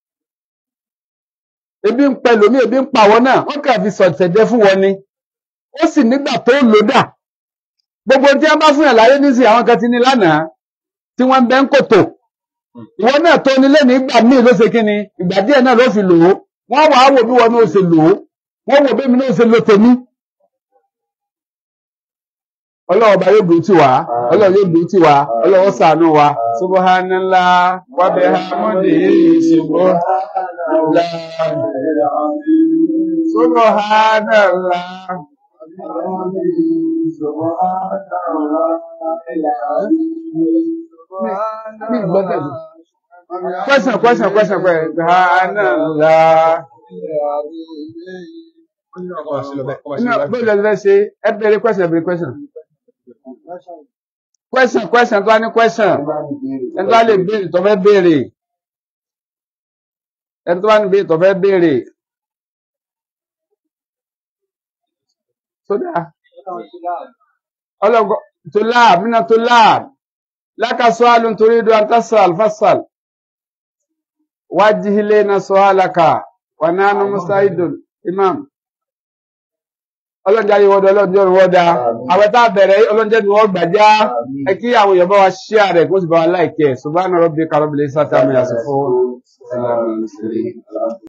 ebi ń pẹ̀lú mi ebi ń pàwọ́ náà wọ́n kàn fi sọ̀tẹ̀jẹ́ fún wọn ni ó sì nígbà tó lò dà gbogbo tí wọ́n bá fún yàn láyé nísìnyí àwọn kan ti ní lánàá tí wọ́n ń bẹ́ ń kòtò ìwọ náà tó nílé ní ìgbà míì ló ṣe kí ni ìgbà díẹ̀ náà ló fi lò ó wọ́n wàá wò bí wọn náà ṣe lò ó wọ́n wò bí mi náà ṣe lò tèmi ọlọ́run ọba yóò dùn tì wá ọlọ́run yóò dùn tì wá ọlọ́run ṣàánú wa subhanallah wa bihamdihi subhanallah question subhanallah bóyá lè ṣe ẹ bẹ̀rẹ̀ question tó wá ní question ẹni tó wá lè béèrè tó fẹ́ béèrè ẹni tó wá ní béèrè tó fẹ́ béèrè sódà ọlọ́gọ́ tó láàb nínú tó láàb lákàsọ́ àlùn torí ìdó àtàsàl fásàl wájú ilé na sọ àlàkà wà nánú musaidun imam ọlọ́njẹ́ ayé wọ́dọ̀ ọlọ́njẹ́ òrùwọ́dá àwọn tá bẹ̀rẹ̀ ọlọ́njẹ́ ni wọ́n gbàjá ẹ kí àwọn èèyàn bá wa ṣíà rẹ̀ kó sì bá wa láìkẹ́ subhana rabbika rabbil izzati amma yasifun.